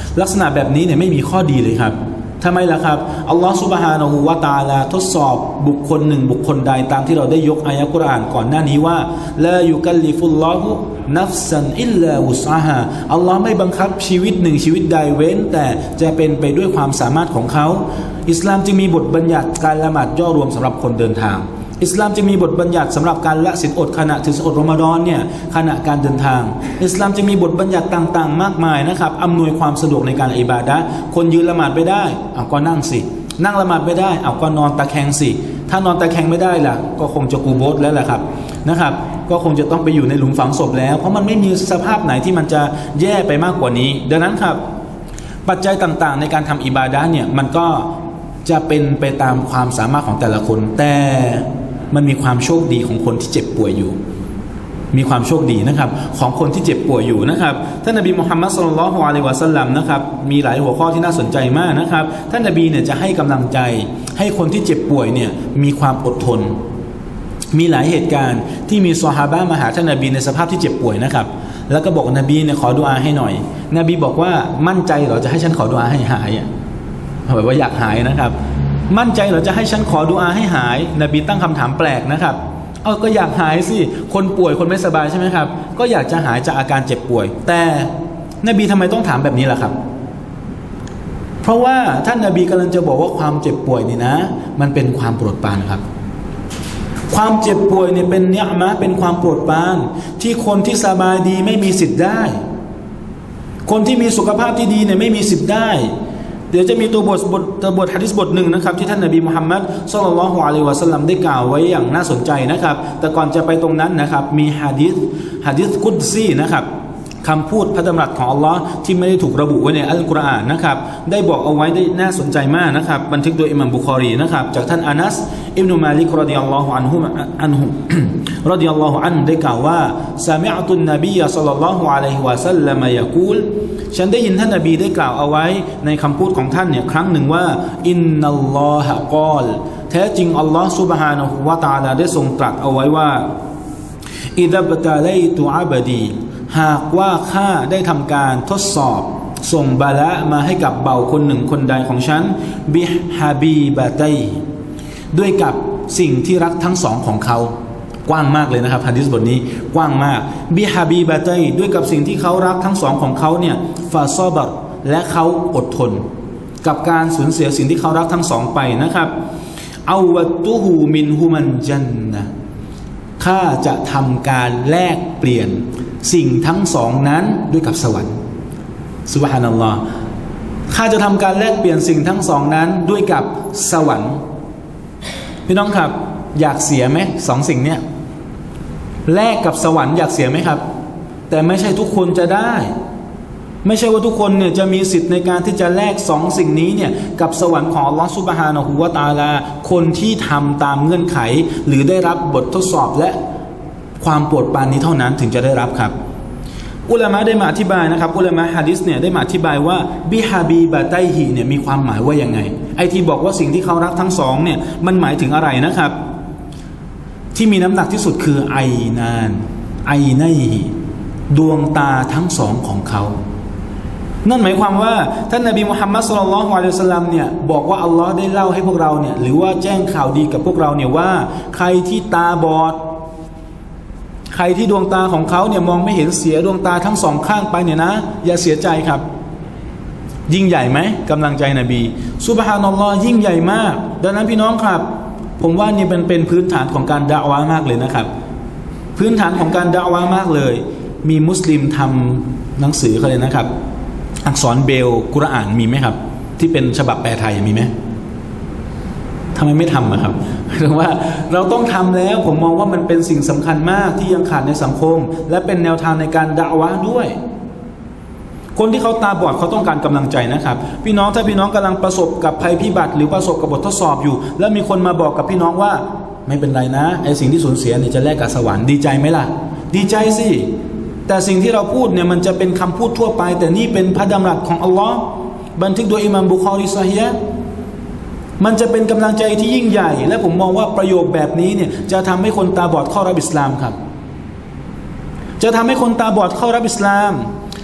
ลักษณะแบบนี้เนี่ยไม่มีข้อดีเลยครับทำไมล่ะครับอัลลอฮฺซุบฮานะฮูวะตะอาลาทดสอบบุคคลหนึ่งบุคคลใดตามที่เราได้ยกอายะกุรอานก่อนหน้านี้ว่าลายุกัลลิฟุลลอฮุนัฟซันอิลลาวุสอาฮาอัลลอฮ์ไม่บังคับชีวิตหนึ่งชีวิตใดเว้นแต่จะเป็นไปด้วยความสามารถของเขาอิสลามจึงมีบทบัญญัติการละหมาดย่อรวมสำหรับคนเดินทางอิสลามจะมีบทบัญญัติสำหรับการละศีลอดขณะถือศีลอดรอมฎอนเนี่ยขณะการเดินทางอิสลามจะมีบทบัญญัติต่างๆมากมายนะครับอำนวยความสะดวกในการอิบาดะห์คนยืนละหมาดไม่ได้เอาก็นั่งสินั่งละหมาดไม่ได้เอาก็นอนตะแคงสิถ้านอนตะแคงไม่ได้ล่ะก็คงจะกูโบสแล้วแหละครับนะครับก็คงจะต้องไปอยู่ในหลุมฝังศพแล้วเพราะมันไม่มีสภาพไหนที่มันจะแย่ไปมากกว่านี้ดังนั้นครับปัจจัยต่างๆในการทำอิบาดะห์เนี่ยมันก็จะเป็นไปตามความสามารถของแต่ละคนแต่มันมีความโชคดีของคนที่เจ็บป่วยอยู่มีความโชคดีนะครับของคนที่เจ็บป่วยอยู่นะครับท่านนบีมุฮัมมัดศ็อลลัลลอฮุอะลัยฮิวะซัลลัมนะครับมีหลายหัวข้อที่น่าสนใจมากนะครับท่านนบีเนี่ยจะให้กำลังใจให้คนที่เจ็บป่วยเนี่ยมีความอดทนมีหลายเหตุการณ์ที่มีซอฮาบะห์มาหาท่านนบีในสภาพที่เจ็บป่วยนะครับแล้วก็บอกนบีเนี่ยขอดุอาให้หน่อยนบีบอกว่ามั่นใจเหรอจะให้ฉันขอดุอาให้หายแบบว่าอยากหายนะครับมั่นใจเหรอจะให้ฉันขอดุอาให้หายนบีตั้งคำถามแปลกนะครับก็อยากหายสิคนป่วยคนไม่สบายใช่ไหมครับก็อยากจะหายจากอาการเจ็บป่วยแต่นบีทำไมต้องถามแบบนี้ล่ะครับเพราะว่าท่านนบีกำลังจะบอกว่าความเจ็บป่วยนี่นะมันเป็นความโปรดปรานครับความเจ็บป่วยเนี่ยเป็นเนียมะห์เป็นความโปรดปรานที่คนที่สบายดีไม่มีสิทธิ์ได้คนที่มีสุขภาพที่ดีเนี่ยไม่มีสิทธิ์ได้เดี๋ยวจะมีตัวบทหะดีษบทหนึ่งนะครับที่ท่านนบีมุฮัมมัดศ็อลลัลลอฮุอะลัยฮิวะซัลลัมได้กล่าวไว้อย่างน่าสนใจนะครับแต่ก่อนจะไปตรงนั้นนะครับมีหะดีษกุดซีนะครับคำพูดพระดำรัสของอัลลอฮ์ที่ไม่ได้ถูกระบุไว้ในอัลกุรอานนะครับได้บอกเอาไว้ได้น่าสนใจมากนะครับบันทึกโดยอิหม่ามบุคอรีนะครับจากท่านอานัสอิบนุมาลิกรอฎิยัลลอฮุอันฮุรอฎิยัลลอฮุอันได้กล่าวว่าซะมิอ์ตุนนบีศ็อลลัลลอฮุอะลัยฮิวะซัลลัมยะกูลฉันได้ยินท่านนบีได้กล่าวเอาไว้ในคำพูดของท่านเนี่ยครั้งหนึ่งว่าอินนัลลอฮะกอลแท้จริงอัลลอฮ์ซุบฮานะฮูวะตะอาลาได้ทรงตรัสเอาไว้ว่าอิซะบตะลัยตุอะบดีหากว่าข้าได้ทำการทดสอบส่งบาละมาให้กับเบาคนหนึ่งคนใดของฉันบิฮาบีบะตัยด้วยกับสิ่งที่รักทั้งสองของเขากว้างมากเลยนะครับหะดีษบทนี้กว้างมากบิฮาบีบะตัยด้วยกับสิ่งที่เขารักทั้งสองของเขาเนี่ยฟาซอบัรและเขาอดทนกับการสูญเสียสิ่งที่เขารักทั้งสองไปนะครับเอาวัตุฮูมินฮุมันจันนะข้าจะทำการแลกเปลี่ยนสิ่งทั้งสองนั้นด้วยกับสวรรค์ซุบฮานัลลอฮ์ข้าจะทำการแลกเปลี่ยนสิ่งทั้งสองนั้นด้วยกับสวรรค์พี่น้องครับอยากเสียไหมสองสิ่งเนี้ยแลกกับสวรรค์อยากเสียไหมครับแต่ไม่ใช่ทุกคนจะได้ไม่ใช่ว่าทุกคนเนี่ยจะมีสิทธิ์ในการที่จะแลกสองสิ่งนี้เนี่ยกับสวรรค์ของอัลลอฮฺซุบฮานะฮูวะตะอาลาคนที่ทำตามเงื่อนไขหรือได้รับบททดสอบและความโปรดปรานนี้เท่านั้นถึงจะได้รับครับอุลามะได้มาอธิบายนะครับอุลามะฮะดิษเนี่ยได้มาอธิบายว่าบิฮาบีบะตัยฮีเนี่ยมีความหมายว่ายังไงไอ้ที่บอกว่าสิ่งที่เขารักทั้งสองเนี่ยมันหมายถึงอะไรนะครับที่มีน้ำหนักที่สุดคือไอนานไอไนฮีดวงตาทั้งสองของเขานั่นหมายความว่าท่านนบีมุฮัมมัดศ็อลลัลลอฮุอะลัยฮิวะซัลลัมเนี่ยบอกว่าอัลลอฮ์ได้เล่าให้พวกเราเนี่ยหรือว่าแจ้งข่าวดีกับพวกเราเนี่ยว่าใครที่ตาบอดใครที่ดวงตาของเขาเนี่ยมองไม่เห็นเสียดวงตาทั้งสองข้างไปเนี่ยนะอย่าเสียใจครับยิ่งใหญ่ไหมกำลังใจนบีซุบฮานัลลอฮ์ยิ่งใหญ่มากดังนั้นพี่น้องครับผมว่านี่เป็นพื้นฐานของการดะอวะห์มากเลยนะครับพื้นฐานของการดะอวะห์มากเลยมีมุสลิมทำหนังสือเขาเลยนะครับอักษรเบลกุรอานมีไหมครับที่เป็นฉบับแปลไทยมีไหมทำไมไม่ทำอะครับเพราะว่าเราต้องทำแล้วผมมองว่ามันเป็นสิ่งสำคัญมากที่ยังขาดในสังคมและเป็นแนวทางในการดะอวะห์ด้วยคนที่เขาตาบอดเขาต้องการกำลังใจนะครับพี่น้องถ้าพี่น้องกำลังประสบกับภัยพิบัติหรือประสบกับบททดสอบอยู่แล้วมีคนมาบอกกับพี่น้องว่าไม่เป็นไรนะไอ้สิ่งที่สูญเสียเนี่ยจะแลกกับสวรรค์ดีใจไหมล่ะดีใจสิแต่สิ่งที่เราพูดเนี่ยมันจะเป็นคำพูดทั่วไปแต่นี่เป็นพระดำรัสของอัลลอฮ์บันทึกโดยอิหม่ามบุคอรีซอฮีฮ์มันจะเป็นกำลังใจที่ยิ่งใหญ่และผมมองว่าประโยคแบบนี้เนี่ยจะทำให้คนตาบอดเข้ารับอิสลามครับจะทำให้คนตาบอดเข้ารับอิสลาม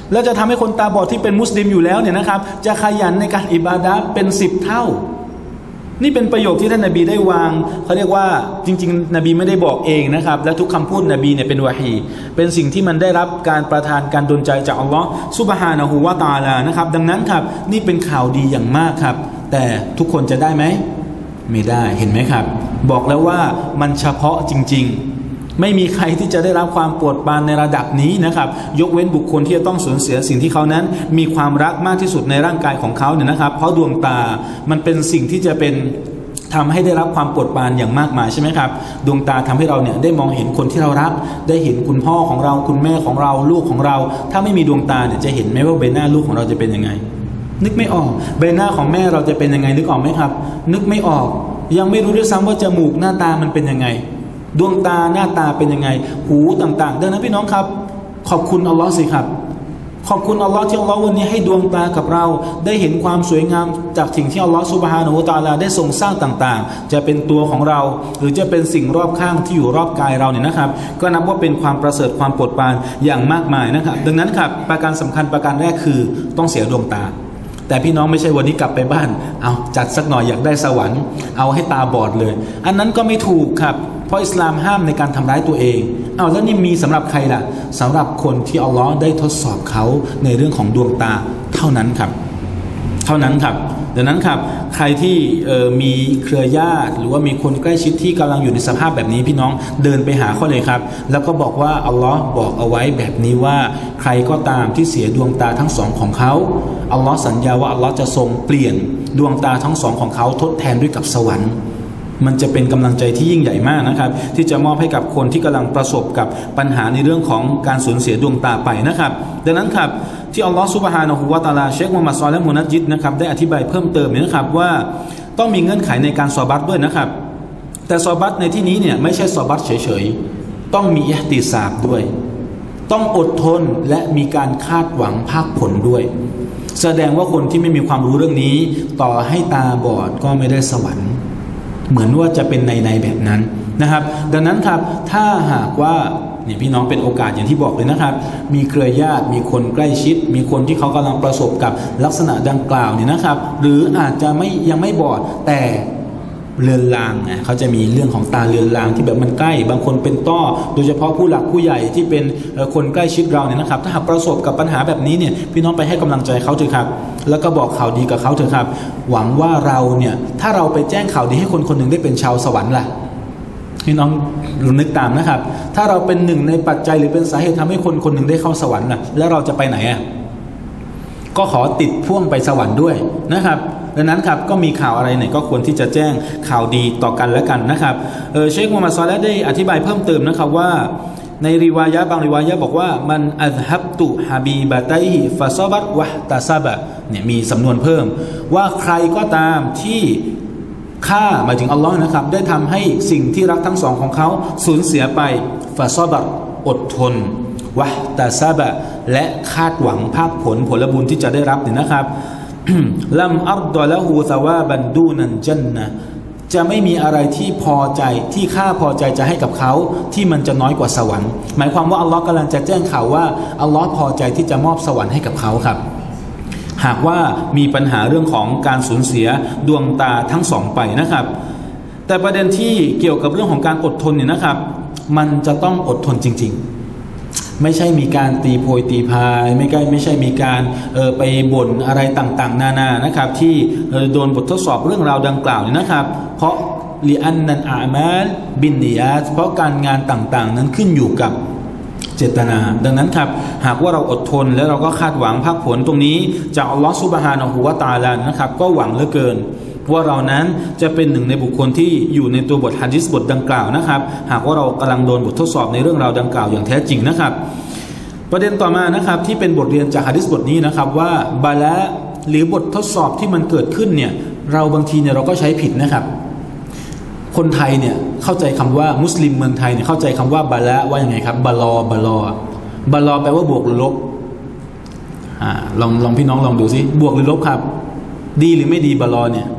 แล้วจะทำให้คนตาบอดที่เป็นมุสลิมอยู่แล้วเนี่ยนะครับจะขยันในการอิบาดะห์เป็น10 เท่านี่เป็นประโยคที่ท่านนบีได้วางเขาเรียกว่าจริงๆนบีไม่ได้บอกเองนะครับและทุกคำพูดนบีเนี่ยเป็นวะฮีเป็นสิ่งที่มันได้รับการประทานการดลใจจากอัลลอฮ์ซุบฮานะฮูวะตะอาลานะครับดังนั้นครับนี่เป็นข่าวดีอย่างมากครับแต่ทุกคนจะได้ไหมไม่ได้เห็นไหมครับบอกแล้วว่ามันเฉพาะจริงๆไม่มีใครที่จะได้รับความปวดปานในระดับนี้นะครับยกเว้นบุคคลที่จะต้องสูญเสียสิ่งที่เขานั้นมีความรักมากที่สุดในร่างกายของเขาเนี่ยนะครับเพราะดวงตามันเป็นสิ่งที่จะเป็นทำให้ได้รับความปวดปานอย่างมากมายใช่ไหมครับดวงตาทำให้เราเนี่ยได้มองเห็นคนที่เรารักได้เห็นคุณพ่อของเราคุณแม่ของเราลูกของเราถ้าไม่มีดวงตาเนี่ยจะเห็นไหมว่าใบหน้าลูกของเราจะเป็นยังไงนึกไม่ออกใบหน้าของแม่เราจะเป็นยังไงนึกออกไหมครับนึกไม่ออกยังไม่รู้ด้วยซ้ำว่าจมูกหน้าตามันเป็นยังไงดวงตาหน้าตาเป็นยังไงหูต่างๆดังนั้นพี่น้องครับขอบคุณอัลลอฮ์สิครับขอบคุณอัลลอฮ์ที่อัลลอฮ์วันนี้ให้ดวงตากับเราได้เห็นความสวยงามจากสิ่งที่อัลลอฮ์ซุบฮานะฮูวะตะอาลาได้ทรงสร้างต่างๆจะเป็นตัวของเราหรือจะเป็นสิ่งรอบข้างที่อยู่รอบกายเราเนี่ยนะครับก็นับว่าเป็นความประเสริฐความโปรดปรานอย่างมากมายนะครับดังนั้นครับประการสำคัญประการแรกคือต้องเสียดวงตาแต่พี่น้องไม่ใช่วันนี้กลับไปบ้านเอาจัดสักหน่อยอยากได้สวรรค์เอาให้ตาบอดเลยอันนั้นก็ไม่ถูกครับเพราะอิสลามห้ามในการทำร้ายตัวเองเอาแล้วนี่มีสำหรับใครล่ะสำหรับคนที่อัลลอฮ์ได้ทดสอบเขาในเรื่องของดวงตาเท่านั้นครับเท่านั้นครับดังนั้นครับใครที่มีเครือญาติหรือว่ามีคนใกล้ชิดที่กำลังอยู่ในสภาพแบบนี้พี่น้องเดินไปหาเขาเลยครับแล้วก็บอกว่าอัลลอฮ์บอกเอาไว้แบบนี้ว่าใครก็ตามที่เสียดวงตาทั้งสองของเขาอัลลอฮ์สัญญาว่าอัลลอฮ์จะทรงเปลี่ยนดวงตาทั้งสองของเขาทดแทนด้วยกับสวรรค์มันจะเป็นกำลังใจที่ยิ่งใหญ่มากนะครับที่จะมอบให้กับคนที่กำลังประสบกับปัญหาในเรื่องของการสูญเสียดวงตาไปนะครับดังนั้นครับที่อัลลอฮฺซุบฮานะฮูวะตะอาลาเชคมุฮัมมัด ศอลิฮ์ มุนัจญิดนะครับได้อธิบายเพิ่มเติมนะครับว่าต้องมีเงื่อนไขในการซอบัตด้วยนะครับแต่ซอบัตในที่นี้เนี่ยไม่ใช่ซอบัตเฉยๆต้องมีอิห์ติซาบด้วยต้องอดทนและมีการคาดหวังภาคผลด้วยแสดงว่าคนที่ไม่มีความรู้เรื่องนี้ต่อให้ตาบอดก็ไม่ได้สวรรค์เหมือนว่าจะเป็นในแบบนั้นนะครับดังนั้นครับถ้าหากว่าเนี่ยพี่น้องเป็นโอกาสอย่างที่บอกเลยนะครับมีเครือญาติมีคนใกล้ชิดมีคนที่เขากำลังประสบกับลักษณะดังกล่าวเนี่ยนะครับหรืออาจจะยังไม่บอดแต่เลือนลางเขาจะมีเรื่องของตาเลือนลางที่แบบมันใกล้บางคนเป็นต้อโดยเฉพาะผู้หลักผู้ใหญ่ที่เป็นคนใกล้ชิดเราเนี่ยนะครับถ้าหากประสบกับปัญหาแบบนี้เนี่ยพี่น้องไปให้กำลังใจเขาเถอะครับแล้วก็บอกข่าวดีกับเขาเถอะครับหวังว่าเราเนี่ยถ้าเราไปแจ้งข่าวดีให้คนคนหนึ่งได้เป็นชาวสวรรค์ล่ะพี่น้องนึกตามนะครับถ้าเราเป็นหนึ่งในปัจจัยหรือเป็นสาเหตุทำให้คนคนหนึ่งได้เข้าสวรรค์ล่ะแล้วเราจะไปไหนก็ขอติดพ่วงไปสวรรค์ด้วยนะครับดังนั้นครับก็มีข่าวอะไรเนี่ยก็ควรที่จะแจ้งข่าวดีต่อกันและกันนะครับเชคมุฮัมมัด ศอลิฮ์ได้อธิบายเพิ่มเติมนะครับว่าในริวายะบางริวายะบอกว่ามันอัซฮับตุฮะบีบะตัยฮิฟะซอบัตวะตะซะบะเนี่ยมีสำนวนเพิ่มว่าใครก็ตามที่ฆ่าหมายถึงอัลลอฮ์นะครับได้ทำให้สิ่งที่รักทั้งสองของเขาสูญเสียไปฟะซอบัตอดทนวะตะซะบะและคาดหวังภาคผลบุญที่จะได้รับเนี่ยนะครับลัมอัรดะละฮูซะวาบันดูนันญันนะจะไม่มีอะไรที่พอใจที่ข้าพอใจจะให้กับเขาที่มันจะน้อยกว่าสวรรค์หมายความว่าอัลลอฮ์กำลังจะแจ้งข่าวว่าอัลลอฮ์พอใจที่จะมอบสวรรค์ให้กับเขาครับหากว่ามีปัญหาเรื่องของการสูญเสียดวงตาทั้งสองไปนะครับแต่ประเด็นที่เกี่ยวกับเรื่องของการอดทนเนี่ยนะครับมันจะต้องอดทนจริงๆไม่ใช่มีการตีโพยตีพายไม่ใช่มีการไปบ่นอะไรต่างๆนานานะครับที่โดนบททดสอบเรื่องราวดังกล่าวเนี่ยนะครับเพราะลิอันนันอามัลบินนิยาตเพราะการงานต่างๆนั้นขึ้นอยู่กับเจตนาดังนั้นครับหากว่าเราอดทนและเราก็คาดหวังภาคผลตรงนี้จากอัลลอฮฺซุบฮานะฮูวะตะอาลานะครับก็หวังเหลือเกินว่าเรานั้นจะเป็นหนึ่งในบุคคลที่อยู่ในตัวบทหะดีษบทดังกล่าวนะครับหากว่าเรากำลังโดนบททดสอบในเรื่องราวดังกล่าวอย่างแท้จริงนะครับประเด็นต่อมานะครับที่เป็นบทเรียนจากหะดีษบทนี้นะครับว่าบาละหรือบททดสอบที่มันเกิดขึ้นเนี่ยเราบางทีเนี่ยเราก็ใช้ผิดนะครับคนไทยเนี่ยเข้าใจคำว่ามุสลิมเมืองไทยเนี่ยเข้าใจคำว่าบาละว่ายังไงครับบาลอแปลว่าบวกหรือลบลองพี่น้องลองดูสิบวกหรือลบครับดีหรือไม่ดีบาลอเนี่ย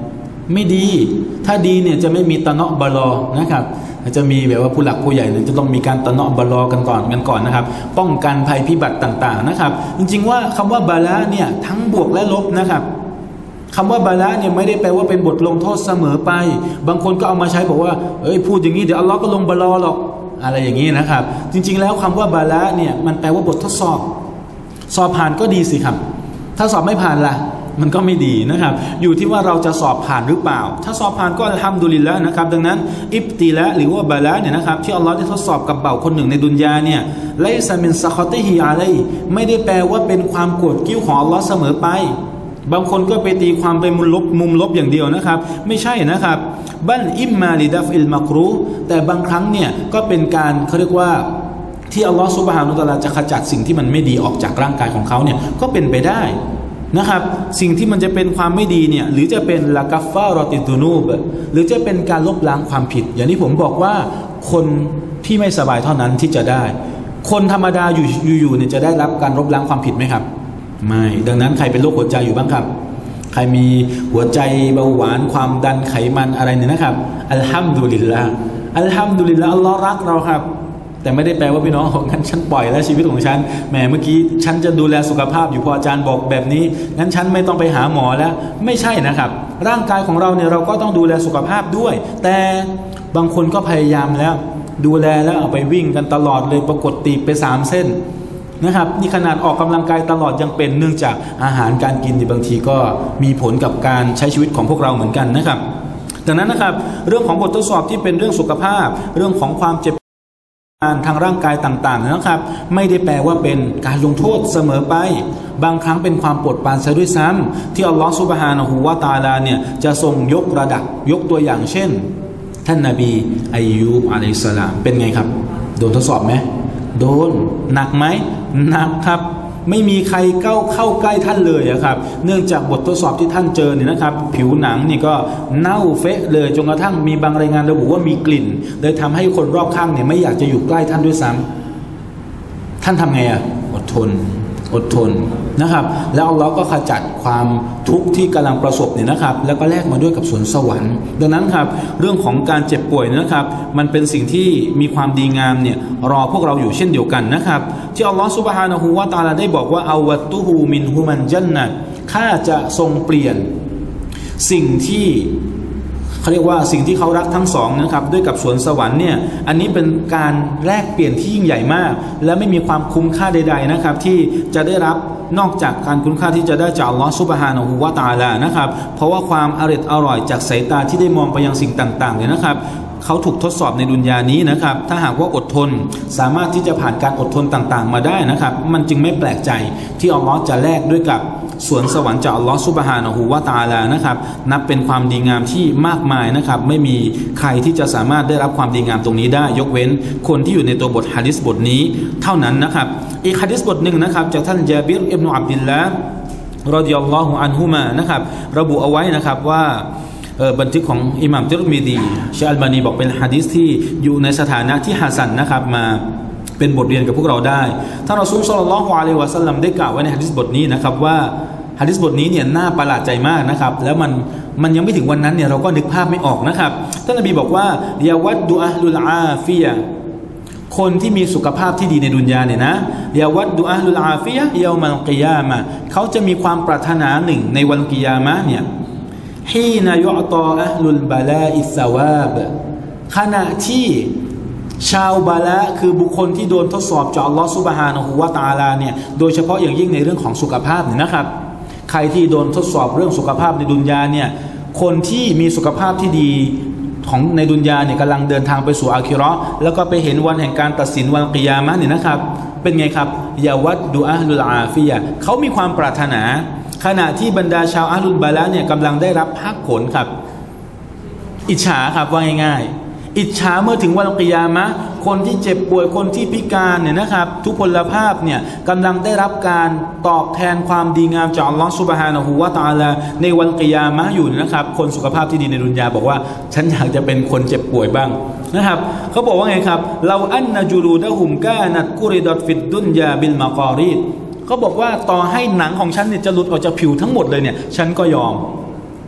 ไม่ดีถ้าดีเนี่ยจะไม่มีตะเนาะบะลอนะครับจะมีแบบว่าผู้หลักผู้ใหญ่เนี่ยจะต้องมีการตะเนาะบะลอกันก่อนนะครับป้องกันภัยพิบัติต่างๆนะครับจริงๆว่าคำว่าบาละเนี่ยทั้งบวกและลบนะครับคำว่าบาละเนี่ยไม่ได้แปลว่าเป็นบทลงโทษเสมอไปบางคนก็เอามาใช้บอกว่าพูดอย่างนี้เดี๋ยวอัลลอฮ์ก็ลงบาลอหรอกอะไรอย่างนี้นะครับจริงๆแล้วคำว่าบาละเนี่ยมันแปลว่าบททดสอบสอบผ่านก็ดีสิครับถ้าสอบไม่ผ่านล่ะมันก็ไม่ดีนะครับอยู่ที่ว่าเราจะสอบผ่านหรือเปล่าถ้าสอบผ่านก็อัลฮัมดุลิลละห์นะครับดังนั้นอิบติละหรือว่าบาละเนี่ยนะครับที่อัลลอฮ์ได้ทดสอบกับเบ่าคนหนึ่งในดุนยาเนี่ยไลซามินซะคอติฮิอะลัยไม่ได้แปลว่าเป็นความโกรธกิ้วของอัลลอฮ์เสมอไปบางคนก็ไปตีความเป็นมุมลบอย่างเดียวนะครับไม่ใช่นะครับบัลอิมมาลิดัฟอิลมักรูแต่บางครั้งเนี่ยก็เป็นการเขาเรียกว่าที่อัลลอฮ์ซุบฮานะฮูวะตะอาลาจะขจัดสิ่งที่มันไม่ดีออกจากร่างกายของเขาเนี่ยก็เป็นไปได้นะครับสิ่งที่มันจะเป็นความไม่ดีเนี่ยหรือจะเป็นละกัฟฟารอติตุนูบหรือจะเป็นการลบล้างความผิดอย่างที่ผมบอกว่าคนที่ไม่สบายเท่านั้นที่จะได้คนธรรมดาอยู่เนี่ยจะได้รับการลบล้างความผิดไหมครับไม่ดังนั้นใครเป็นโรคหัวใจอยู่บ้างครับใครมีหัวใจเบาหวานความดันไขมันอะไรเนี่ยนะครับอัลฮัมดุลิลละห์อัลฮัมดุลิลละห์อัลลอฮ์รักเราครับแต่ไม่ได้แปลว่าพี่น้องงั้นฉันปล่อยแล้วชีวิตของฉันแหมเมื่อกี้ฉันจะดูแลสุขภาพอยู่พออาจารย์บอกแบบนี้งั้นฉันไม่ต้องไปหาหมอแล้วไม่ใช่นะครับร่างกายของเราเนี่ยเราก็ต้องดูแลสุขภาพด้วยแต่บางคนก็พยายามแล้วดูแลแล้วเอาไปวิ่งกันตลอดเลยปรากฏตีบไป3 เส้นนะครับนี่ขนาดออกกำลังกายตลอดยังเป็นเนื่องจากอาหารการกินบางทีก็มีผลกับการใช้ชีวิตของพวกเราเหมือนกันนะครับดังนั้นนะครับเรื่องของบททดสอบที่เป็นเรื่องสุขภาพเรื่องของความเจ็บทางร่างกายต่างๆนะครับไม่ได้แปลว่าเป็นการลงโทษเสมอไปบางครั้งเป็นความโปรดปรานซะด้วยซ้ำที่อัลลอฮฺซุบฮานะฮูวะตะอาลาเนี่ยจะทรงยกระดับยกตัวอย่างเช่นท่านนบีอัยยูบอะลัยฮิสสลามเป็นไงครับโดนทดสอบไหมโดนหนักไหมหนักครับไม่มีใครเข้าใกล้ท่านเลยครับเนื่องจากบททดสอบที่ท่านเจอเนี่ยนะครับผิวหนังนี่ก็เน่าเฟะเลยจนกระทั่งมีบางรายงานระบุว่ามีกลิ่นเลยทำให้คนรอบข้างเนี่ยไม่อยากจะอยู่ใกล้ท่านด้วยซ้ำท่านทำไงอดทนนะครับแล้วอัลลอฮ์ก็ขจัดความทุกข์ที่กำลังประสบเนี่ยนะครับแล้วก็แลกมาด้วยกับสวนสวรรค์ดังนั้นครับเรื่องของการเจ็บป่วยนะครับมันเป็นสิ่งที่มีความดีงามเนี่ยรอพวกเราอยู่เช่นเดียวกันนะครับที่อัลลอฮ์ซุบฮานะฮูวะตะอาลาได้บอกว่าอาวัตตุฮูมินฮุมันญันนะห์ข้าจะทรงเปลี่ยนสิ่งที่เขาเรียกว่าสิ่งที่เขารักทั้งสองนะครับด้วยกับสวนสวรรค์เนี่ยอันนี้เป็นการแลกเปลี่ยนที่ยิ่งใหญ่มากและไม่มีความคุ้มค่าใดๆนะครับที่จะได้รับนอกจากการคุ้มค่าที่จะได้จากอัลลอฮฺซุบฮานะฮูวะตะอาลานะครับเพราะว่าความอร่อยจากสายตาที่ได้มองไปยังสิ่งต่างๆเนี่ยนะครับเขาถูกทดสอบในดุนยานี้นะครับถ้าหากว่าอดทนสามารถที่จะผ่านการอดทนต่างๆมาได้นะครับมันจึงไม่แปลกใจที่อัลลอฮฺจะแลกด้วยกับสวนสวรรค์จากอัลลอฮฺซุบฮานะฮูวะตะอาลานะครับนับเป็นความดีงามที่มากมายนะครับไม่มีใครที่จะสามารถได้รับความดีงามตรงนี้ได้ยกเว้นคนที่อยู่ในตัวบทหะดีษบทนี้เท่านั้นนะครับอีกหะดีษบทหนึ่งนะครับจากท่านญาบิรอิบนุอับดิลลาห์รอฎิยัลลอฮุอันฮุมานะครับระบุเอาไว้นะครับว่าบันทึกของอิหม่ามติรมิซีเชคอัลบานีบอกเป็นหะดีษที่อยู่ในสถานะที่ฮะซันนะครับมาเป็นบทเรียนกับพวกเราได้ท่านรอซูลศ็อลลัลลอฮุอะลัยฮิวะซัลลัมได้กล่าวไว้ในหะดีษบทนี้นะครับว่าหะดีษบทนี้เนี่ยน่าประหลาดใจมากนะครับแล้วมันยังไม่ถึงวันนั้นเนี่ยเราก็นึกภาพไม่ออกนะครับท่านนบีบอกว่ายาวัดดูอะห์ลุลอาฟิยะคนที่มีสุขภาพที่ดีในดุนยาเนี่ยนะยาวัดดูอะห์ลุลอาฟิยะเยามัลกิยามะห์เขาจะมีความปรารถนาหนึ่งในวันกิยามะห์เนี่ยฮีนายุอตออะห์ลุลบะลาอิสซาวาบขณะที่ชาวบาละคือบุคคลที่โดนทดสอบจากอัลลอฮฺซุบฮานะฮูวะตะอาลาเนี่ยโดยเฉพาะอย่างยิ่งในเรื่องของสุขภาพเนี่ยนะครับใครที่โดนทดสอบเรื่องสุขภาพในดุนยาเนี่ยคนที่มีสุขภาพที่ดีของในดุนยาเนี่ยกำลังเดินทางไปสู่อาคิเราะห์แล้วก็ไปเห็นวันแห่งการตัดสินวันกิยามะห์เนี่ยนะครับเป็นไงครับยาวัดดูอะห์ลุลอาฟิยะเขามีความปรารถนาขณะที่บรรดาชาวอะห์ลุลบาละเนี่ยกำลังได้รับภาคผลครับอิจฉาครับว่าง่ายๆอิจฉาเมื่อถึงวันกิยามะห์คนที่เจ็บป่วยคนที่พิการเนี่ยนะครับทุพพลภาพเนี่ยกำลังได้รับการตอบแทนความดีงามจากอัลลอฮฺซุบฮานะฮูวะตะอาลาในวันกิยามะห์อยู่นะครับคนสุขภาพที่ดีในดุนยาบอกว่าฉันอยากจะเป็นคนเจ็บป่วยบ้างนะครับเขาบอกว่าไงครับเราอันนะจูรูดะฮุมกานัตกุริดัตฟิดดุนยาบิลมะกอรีดเขาบอกว่าต่อให้หนังของฉันเนี่ยจะหลุดออกจากผิวทั้งหมดเลยเนี่ยฉันก็ยอม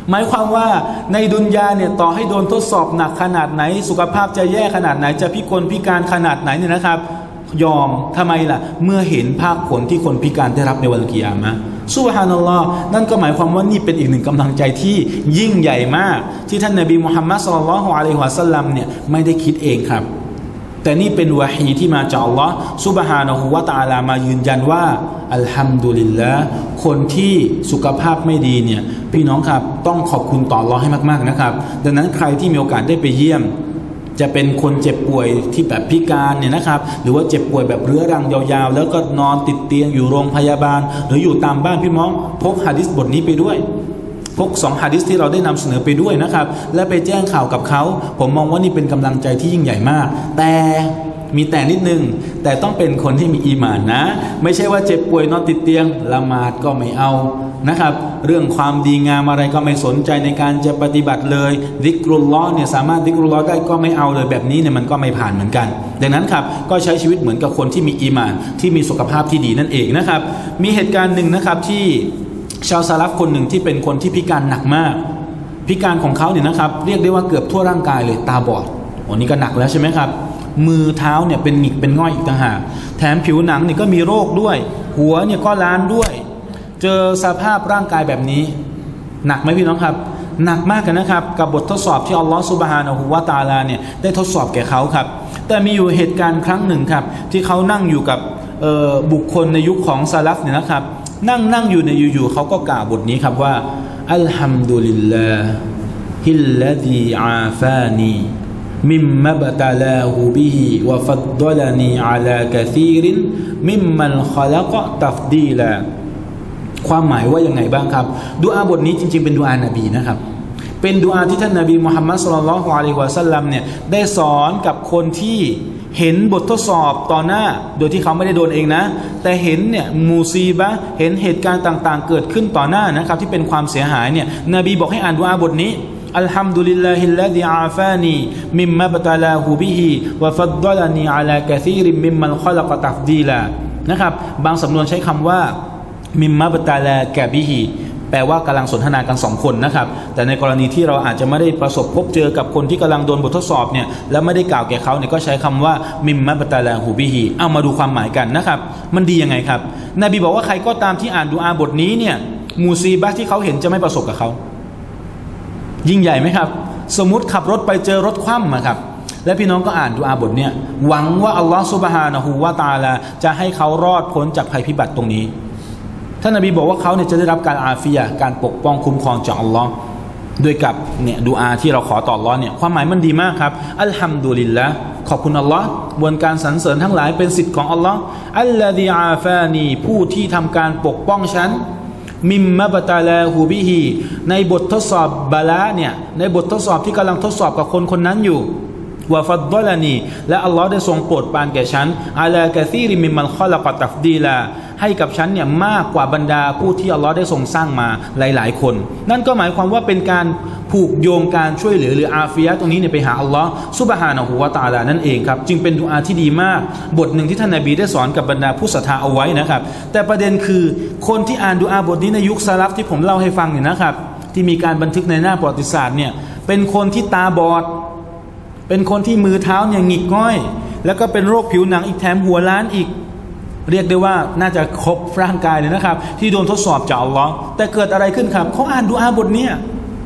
หมายความว่าในดุนยาเนี่ยต่อให้โดนทดสอบหนักขนาดไหนสุขภาพจะแย่ขนาดไหนจะพิกลพิการขนาดไหนเนี่ยนะครับยอมทำไมล่ะเมื่อเห็นภาคผลที่คนพิการได้รับในวันกิยามะห์ซุบฮานัลลอฮ์นั่นก็หมายความว่านี่เป็นอีกหนึ่งกำลังใจที่ยิ่งใหญ่มากที่ท่านนบีมุฮัมมัดศ็อลลัลลอฮุอะลัยฮิวะซัลลัมเนี่ยไม่ได้คิดเองครับแต่นี่เป็นวะฮีที่มาจากอัลลอฮ์ซุบฮานะฮูวะตะอาลามายืนยันว่าอัลฮัมดุลิลละห์คนที่สุขภาพไม่ดีเนี่ยพี่น้องครับต้องขอบคุณต่ออัลลอฮ์ให้มากๆนะครับดังนั้นใครที่มีโอกาสได้ไปเยี่ยมจะเป็นคนเจ็บป่วยที่แบบพิการเนี่ยนะครับหรือว่าเจ็บป่วยแบบเรื้อรังยาวๆแล้วก็นอนติดเตียงอยู่โรงพยาบาลหรืออยู่ตามบ้านพี่น้องพกหะดีษบทนี้ไปด้วยพก2หะดีษที่เราได้นำเสนอไปด้วยนะครับและไปแจ้งข่าวกับเขาผมมองว่านี่เป็นกำลังใจที่ยิ่งใหญ่มากแต่มีแต่นิดนึงแต่ต้องเป็นคนที่มีอีหม่านนะไม่ใช่ว่าเจ็บป่วยนอนติดเตียงละหมาดก็ไม่เอานะครับเรื่องความดีงามอะไรก็ไม่สนใจในการจะปฏิบัติเลยซิกรุลลอฮ์เนี่ยสามารถซิกรุลลอฮ์ได้ก็ไม่เอาเลยแบบนี้เนี่ยมันก็ไม่ผ่านเหมือนกันดังนั้นครับก็ใช้ชีวิตเหมือนกับคนที่มีอีหม่านที่มีสุขภาพที่ดีนั่นเองนะครับมีเหตุการณ์หนึ่งนะครับที่ชาวซาลัฟคนหนึ่งที่เป็นคนที่พิการหนักมากพิการของเขาเนี่ยนะครับเรียกได้ว่าเกือบทั่วร่างกายเลยตาบอดอันนี้ก็หนักแล้วใช่ไหมครับมือเท้าเนี่ยเป็นหงิกเป็นง่อยอีกต่างหากแถมผิวหนังเนี่ยก็มีโรคด้วยหัวเนี่ยก็ล้านด้วยเจอสภาพร่างกายแบบนี้หนักไหมพี่น้องครับหนักมากกันนะครับกับบททดสอบที่อัลลอฮฺซุบฮานะฮูวะตะอาลาเนี่ยได้ทดสอบแก่เขาครับแต่มีอยู่เหตุการณ์ครั้งหนึ่งครับที่เขานั่งอยู่กับบุคคลในยุคของซาลัฟเนี่ยนะครับนั่งอยู่ในอยู่เขาก็กล่าวบทนี้ครับว่าอัลฮัมดุลิลลาฮิลลซีอาฟานีมิมมะบตะลาฮูบิฮิวะฟัดฎลนีอะลากะซีรินมิมมัลคอละกะตัฟดีลาความหมายว่ายังไงบ้างครับดุอาบทนี้จริงๆเป็นดุอานบีนะครับเป็นดุอาที่ท่านนบีมุฮัมมัดศ็อลลัลลอฮุอะลัยฮิวะซัลลัมเนี่ยได้สอนกับคนที่เห็นบททดสอบต่อหน้าโดยที่เขาไม่ได้โดนเองนะแต่เห็นเนี่ยมูซีบะห์เห็นเหตุการณ์ต่างๆเกิดขึ้นต่อหน้านะครับที่เป็นความเสียหายเนี่ยนบีบอกให้อ่านดุอาบทนี้อัลฮัมดุลิลลาฮิลลซีอาฟานีมิมมะบตะลาฮูบิฮิวะฟัดฎลนีอะลากะซีริมมิมมัลคอละกะตัฟดีลานะครับบางสำนวนใช้คำว่ามิมมะบตะลากะบิฮิแปลว่ากำลังสนทนากัน2คนนะครับแต่ในกรณีที่เราอาจจะไม่ได้ประสบพบเจอกับคนที่กำลังโดนบททดสอบเนี่ยแล้วไม่ได้กล่าวแก่เขาเนี่ยก็ใช้คำว่ามิมมะบตะลาฮูบิฮิเอามาดูความหมายกันนะครับมันดียังไงครับนบีบอกว่าใครก็ตามที่อ่านดุอาบทนี้เนี่ยมูซีบะห์ที่เขาเห็นจะไม่ประสบกับเขายิ่งใหญ่ไหมครับสมมุติขับรถไปเจอรถคว่ำนะครับและพี่น้องก็อ่านดุอาบทเนี่ยหวังว่าอัลลอฮฺซุบฮานะฮูวะตะอาลาจะให้เขารอดพ้นจากภัยพิบัติตรงนี้ท่านนบีบอกว่าเขาเนี่ยจะได้รับการอาฟียะห์การปกป้องคุ้มครองจากอัลลอฮ์ด้วยกับเนี่ยดุอาที่เราขอต่ออัลลอฮ์เนี่ยความหมายมันดีมากครับอัลฮัมดุลิลละห์ขอบคุณอัลลอฮ์บนการสรรเสริญทั้งหลายเป็นสิทธิ์ของอัลลอฮ์อัลลอฮีอาฟานีผู้ที่ทำการปกป้องฉันมิมมะบตะลาฮูบิฮิในบททดสอบบาลาเนี่ยในบททดสอบที่กำลังทดสอบกับคนนั้นอยู่วะฟัดฎลนีและอัลลอฮ์ได้ทรงโปรดปรานแก่ฉันอะลากะซีริมิมมัลคอละกะตัฟดีลาให้กับฉันเนี่ยมากกว่าบรรดาผู้ที่อัลลอฮ์ได้ทรงสร้างมาหลายๆคนนั่นก็หมายความว่าเป็นการผูกโยงการช่วยเหลือหรืออาฟียะห์ตรงนี้เนี่ยไปหาอัลลอฮ์ซุบฮานะฮูวะตะอาลานั่นเองครับจึงเป็นดุอาที่ดีมากบทหนึ่งที่ท่านนบีได้สอนกับบรรดาผู้ศรัทธาเอาไว้นะครับแต่ประเด็นคือคนที่อ่านดุอาบทนี้ในยุคซะลัฟที่ผมเล่าให้ฟังเนี่ยนะครับที่มีการบันทึกในหน้าประวัติศาสตร์เนี่ยเป็นคนที่ตาบอดเป็นคนที่มือเท้าเนี่ยหงิกง่อยแล้วก็เป็นโรคผิวหนังอีกแถมหัวล้านอีกเรียกได้ว่าน่าจะครบร่างกายเลยนะครับที่โดนทดสอบจากอัลลอฮ์แต่เกิดอะไรขึ้นครับเขาอ่านดุอาบทนี้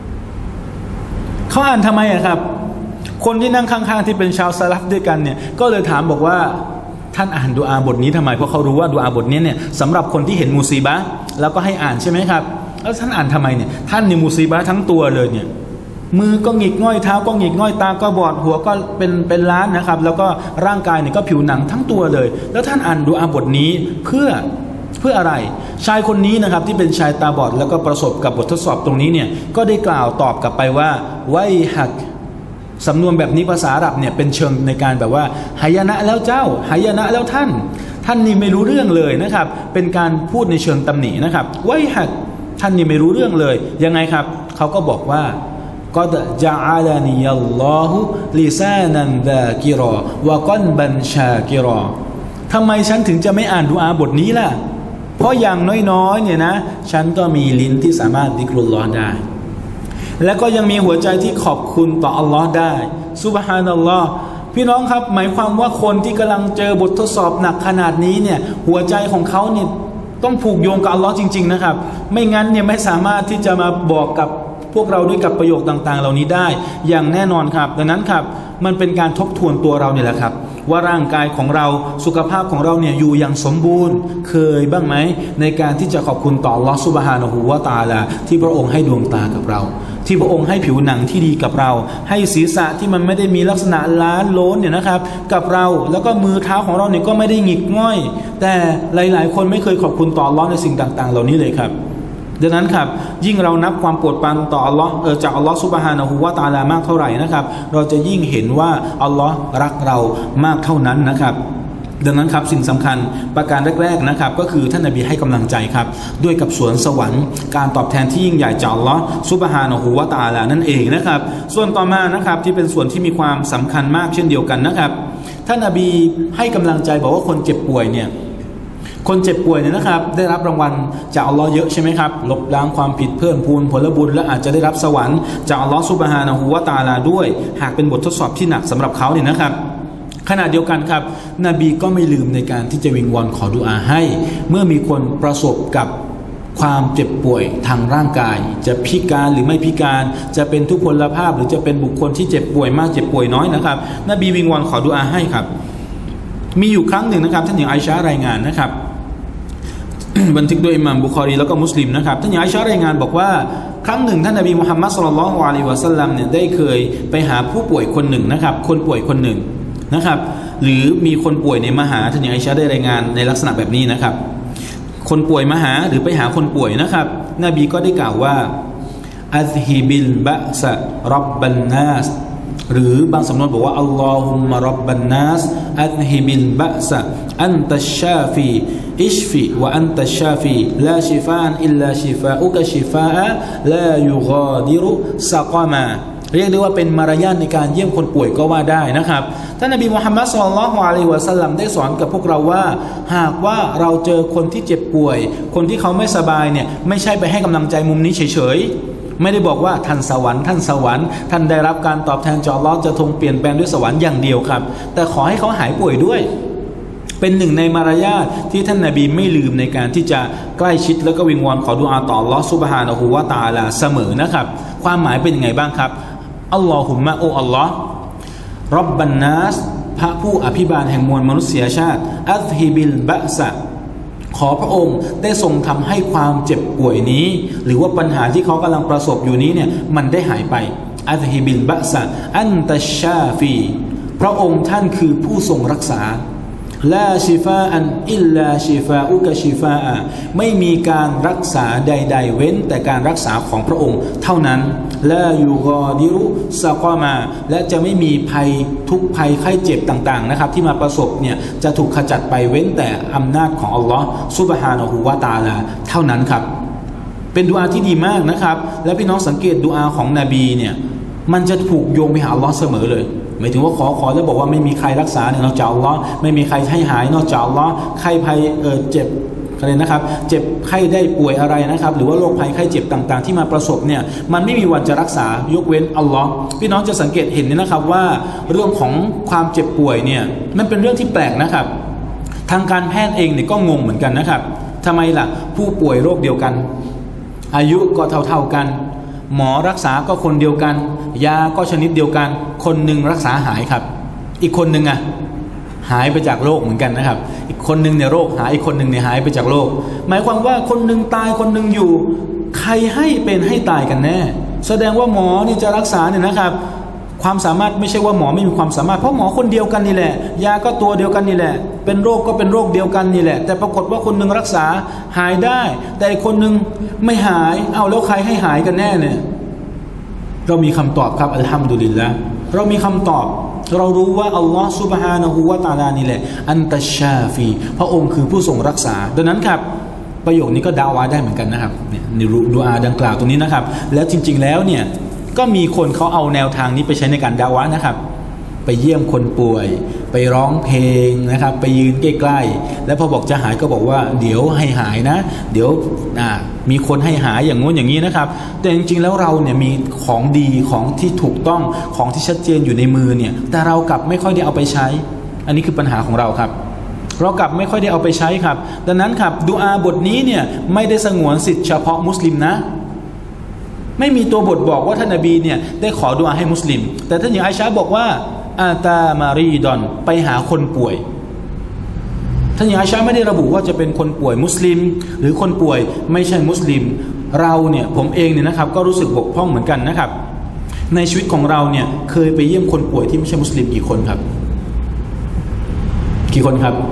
เขาอ่านทำไมครับคนที่นั่งข้างๆที่เป็นชาวซะลัฟด้วยกันเนี่ยก็เลยถามบอกว่าท่านอ่านดุอาบทนี้ทำไมเพราะเขารู้ว่าดุอาบทนี้เนี่ยสำหรับคนที่เห็นมุซีบะห์แล้วก็ให้อ่านใช่ไหมครับแล้วท่านอ่านทำไมเนี่ยท่านนี่มุซีบะห์ทั้งตัวเลยเนี่ยมือก็หงิกง่อยเท้าก็หงิกง่อยตาก็บอดหัวก็เป็นล้านนะครับแล้วก็ร่างกายเนี่ยก็ผิวหนังทั้งตัวเลยแล้วท่านอ่านดุอาบทนี้เพื่ออะไรชายคนนี้นะครับที่เป็นชายตาบอดแล้วก็ประสบกับบททดสอบตรงนี้เนี่ยก็ได้กล่าวตอบกลับไปว่าไวฮักสำนวนแบบนี้ภาษาอาหรับเนี่ยเป็นเชิงในการแบบว่าหายนะแล้วเจ้าหายนะแล้วท่านนี่ไม่รู้เรื่องเลยนะครับเป็นการพูดในเชิงตำหนินะครับไวฮักท่านนี่ไม่รู้เรื่องเลยยังไงครับเขาก็บอกว่าก็จะอาลานียัลลอฮุลิซานันดากิรอวะกัลบันชากิรอทำไมฉันถึงจะไม่อ่านดุอาบทนี้ล่ะเพราะอย่างน้อยๆเนี่ยนะฉันก็มีลิ้นที่สามารถดิกรุลลอฮ์ได้และก็ยังมีหัวใจที่ขอบคุณต่ออัลลอฮ์ได้ซุบฮานัลลอฮ์พี่น้องครับหมายความว่าคนที่กำลังเจอบททดสอบหนักขนาดนี้เนี่ยหัวใจของเขาเนี่ยต้องผูกโยงกับอัลลอฮ์จริงๆนะครับไม่งั้นเนี่ยไม่สามารถที่จะมาบอกกับพวกเราด้วยกับประโยคต่างๆเหล่านี้ได้อย่างแน่นอนครับดังนั้นครับมันเป็นการทบทวนตัวเราเนี่ยแหละครับว่าร่างกายของเราสุขภาพของเราเนี่ยอยู่อย่างสมบูรณ์เคยบ้างไหมในการที่จะขอบคุณต่ออัลลอฮฺซุบฮานะฮูวะตะอาลาที่พระองค์ให้ดวงตากับเราที่พระองค์ให้ผิวหนังที่ดีกับเราให้ศีรษะที่มันไม่ได้มีลักษณะล้านโล้นเนี่ยนะครับกับเราแล้วก็มือเท้าของเราเนี่ยก็ไม่ได้หงิกง่อยแต่หลายๆคนไม่เคยขอบคุณต่ออัลลอฮฺในสิ่งต่างๆเหล่านี้เลยครับดังนั้นครับยิ่งเรานับความโปรดปรานต่ออัลลอฮ์จากอัลลอฮ์ซุบฮานะฮูวะตะอาลามากเท่าไหร่นะครับเราจะยิ่งเห็นว่าอัลลอฮ์รักเรามากเท่านั้นนะครับดังนั้นครับสิ่งสำคัญประการแรกๆนะครับก็คือท่านนบีให้กำลังใจครับด้วยกับสวนสวรรค์การตอบแทนที่ยิ่งใหญ่จากอัลลอฮ์ซุบฮานะฮูวะตะอาลานั่นเองนะครับส่วนต่อมานะครับที่เป็นส่วนที่มีความสำคัญมากเช่นเดียวกันนะครับท่านนบีให้กำลังใจบอกว่าคนเจ็บป่วยเนี่ยคนเจ็บป่วยเนี่ยนะครับได้รับรางวัลจากอัลลอฮ์เยอะใช่ไหมครับลบล้างความผิดเพิ่มพูนผลบุญและอาจจะได้รับสวรรค์จากอัลลอฮ์ซุบฮานะฮูวะตะอาลาด้วยหากเป็นบททดสอบที่หนักสำหรับเขาเนี่ยนะครับขณะเดียวกันครับนบีก็ไม่ลืมในการที่จะวิงวอนขอดุอาให้เมื่อมีคนประสบกับความเจ็บป่วยทางร่างกายจะพิการหรือไม่พิการจะเป็นทุพพลภาพหรือจะเป็นบุคคลที่เจ็บป่วยมากเจ็บป่วยน้อยนะครับนบีวิงวอนขอดุอาให้ครับมีอยู่ครั้งหนึ่งนะครับท่านหญิงไอชะห์รายงานนะครับ บันทึกโดยอิหม่ามบุคอรีแล้วก็มุสลิมนะครับท่านหญิงไอชะห์รายงานบอกว่าครั้งหนึ่งท่านนบีมุฮัมมัดศ็อลลัลลอฮุอะลัยฮิวะซัลลัมเนี่ยได้เคยไปหาผู้ป่วยคนหนึ่งนะครับคนป่วยคนหนึ่งนะครับหรือมีคนป่วยในมาหาท่านหญิงไอชะห์ได้รายงานในลักษณะแบบนี้นะครับคนป่วยมาหาหรือไปหาคนป่วยนะครับนบีก็ได้กล่าวว่าอัซฮิบิลบะซะร็อบบันนาสหรือบางสำนวนบอกว่าอัลลอฮุมมะร็อบบันนาสอัซฮิบิลบะซะอันตัชชาฟีอิชฟิวะอันตัชชาฟีลาชิฟาอันอิลลาชิฟาอุกะชิฟาอะลายุฆาดิรุซะกอมาเรียกได้ว่าเป็นมารยาทในการเยี่ยมคนป่วยก็ว่าได้นะครับท่านนบีมุฮัมมัดศ็อลลัลลอฮุอะลัยฮิวะซัลลัมได้สอนกับพวกเราว่าหากว่าเราเจอคนที่เจ็บป่วยคนที่เขาไม่สบายเนี่ยไม่ใช่ไปให้กำลังใจมุมนี้เฉยๆไม่ได้บอกว่าท่านสวรรค์ท่านสวรรค์ท่านได้รับการตอบแทนจากอัลเลาะห์จะทงเปลี่ยนแปลงด้วยสวรรค์อย่างเดียวครับแต่ขอให้เขาหายป่วยด้วยเป็นหนึ่งในมารยาทที่ท่านนบีไม่ลืมในการที่จะใกล้ชิดแล้วก็วิงวอนขอดุอาต่ออัลเลาะห์ซุบฮานะฮูวะตะอาลาเสมอนะครับความหมายเป็นยังไงบ้างครับอัลลอฮุมมะโออัลลอฮ์ร็อบบันนัสพระผู้อภิบาลแห่งมวลมนุษยชาติอัซฮิบิลบะซะขอพระองค์ได้ทรงทำให้ความเจ็บป่วยนี้หรือว่าปัญหาที่เขากำลังประสบอยู่นี้เนี่ยมันได้หายไปอัซฮิบิลบะซะอันตัชชาฟีพระองค์ท่านคือผู้ทรงรักษาลาชิฟาอันอิลลาชิฟาอุกะชิฟาอะไม่มีการรักษาใดๆเว้นแต่การรักษาของพระองค์เท่านั้นลายูกอดิรุซะกอมาและจะไม่มีภัยทุกภัยไข้เจ็บต่างๆนะครับที่มาประสบเนี่ยจะถูกขจัดไปเว้นแต่อำนาจของอัลลอฮ์ซุบฮานะฮูวะตะอาลาเท่านั้นครับเป็นดุอาที่ดีมากนะครับและพี่น้องสังเกตดุอาของนบีเนี่ยมันจะถูกโยงไปหาอัลลอฮ์เสมอเลยหมายถึงว่าขอแล้วบอกว่าไม่มีใครรักษาเนี่ยนอกจากอัลลอฮ์ไม่มีใครให้หายนอกจากอัลลอฮ์ไข้ภัยเจ็บอะไรนะครับเจ็บไข้ได้ป่วยอะไรนะครับหรือว่าโรคภัยไข้เจ็บต่างๆที่มาประสบเนี่ยมันไม่มีวันจะรักษายกเว้นอัลลอฮ์พี่น้องจะสังเกตเห็นเนี่ยนะครับว่าเรื่องของความเจ็บป่วยเนี่ยมันเป็นเรื่องที่แปลกนะครับทางการแพทย์เองเนี่ยก็งงเหมือนกันนะครับทำไมล่ะผู้ป่วยโรคเดียวกันอายุก็เท่ากันหมอรักษาก็คนเดียวกันยาก็ชนิดเดียวกันคนหนึ่งรักษาหายครับอีกคนหนึ่งหายไปจากโรคเหมือนกันนะครับอีกคนหนึ่งเนี่ยโรคหายอีกคนหนึ่งเนี่ยหายไปจากโรคหมายความว่าคนหนึ่งตายคนหนึ่งอยู่ใครให้เป็นให้ตายกันแน่แสดงว่าหมอนี่จะรักษาเนี่ยนะครับความสามารถไม่ใช่ว่าหมอไม่มีความสามารถเพราะหมอคนเดียวกันนี่แหละยาก็ตัวเดียวกันนี่แหละเป็นโรคก็เป็นโรคเดียวกันนี่แหละแต่ปรากฏว่าคนหนึ่งรักษาหายได้แต่อีกคนหนึ่งไม่หายเอาแล้วใครให้หายกันแน่เนี่ยเรามีคำตอบครับอัลฮัมดุลิลละห์เรามีคำตอบเรารู้ว่าอัลลอฮฺซุบฮานะฮูวะตะอาลานี่แหละอันตัชชาฟีพระองค์คือผู้ทรงรักษาดังนั้นครับประโยคนี้ก็ดาวาได้เหมือนกันนะครับเนี่ยดุอาดังกล่าวตรงนี้นะครับแล้วจริงๆแล้วเนี่ยก็มีคนเขาเอาแนวทางนี้ไปใช้ในการดาวะนะครับไปเยี่ยมคนป่วยไปร้องเพลงนะครับไปยืนใกล้ๆแล้วพอบอกจะหายก็บอกว่าเดี๋ยวให้หายนะเดี๋ยวมีคนให้หาอย่างงู้นอย่างนี้นะครับแต่จริงๆแล้วเราเนี่ยมีของดีของที่ถูกต้องของที่ชัดเจนอยู่ในมือเนี่ยแต่เรากลับไม่ค่อยได้เอาไปใช้อันนี้คือปัญหาของเราครับเรากลับไม่ค่อยได้เอาไปใช้ครับดังนั้นครับดุอาบทนี้เนี่ยไม่ได้สงวนสิทธิ์เฉพาะมุสลิมนะไม่มีตัวบทบอกว่าท่านนบีเนี่ยได้ขอดุอาให้มุสลิมแต่ท่านหญิงไอชาบอกว่าอาตามารีดอนไปหาคนป่วยท่านหญิงไอชาไม่ได้ระบุว่าจะเป็นคนป่วยมุสลิมหรือคนป่วยไม่ใช่มุสลิมเราเนี่ยผมเองเนี่ยนะครับก็รู้สึกบกพร่องเหมือนกันนะครับในชีวิตของเราเนี่ยเคยไปเยี่ยมคนป่วยที่ไม่ใช่มุสลิมกี่คนครับกี่คนครับ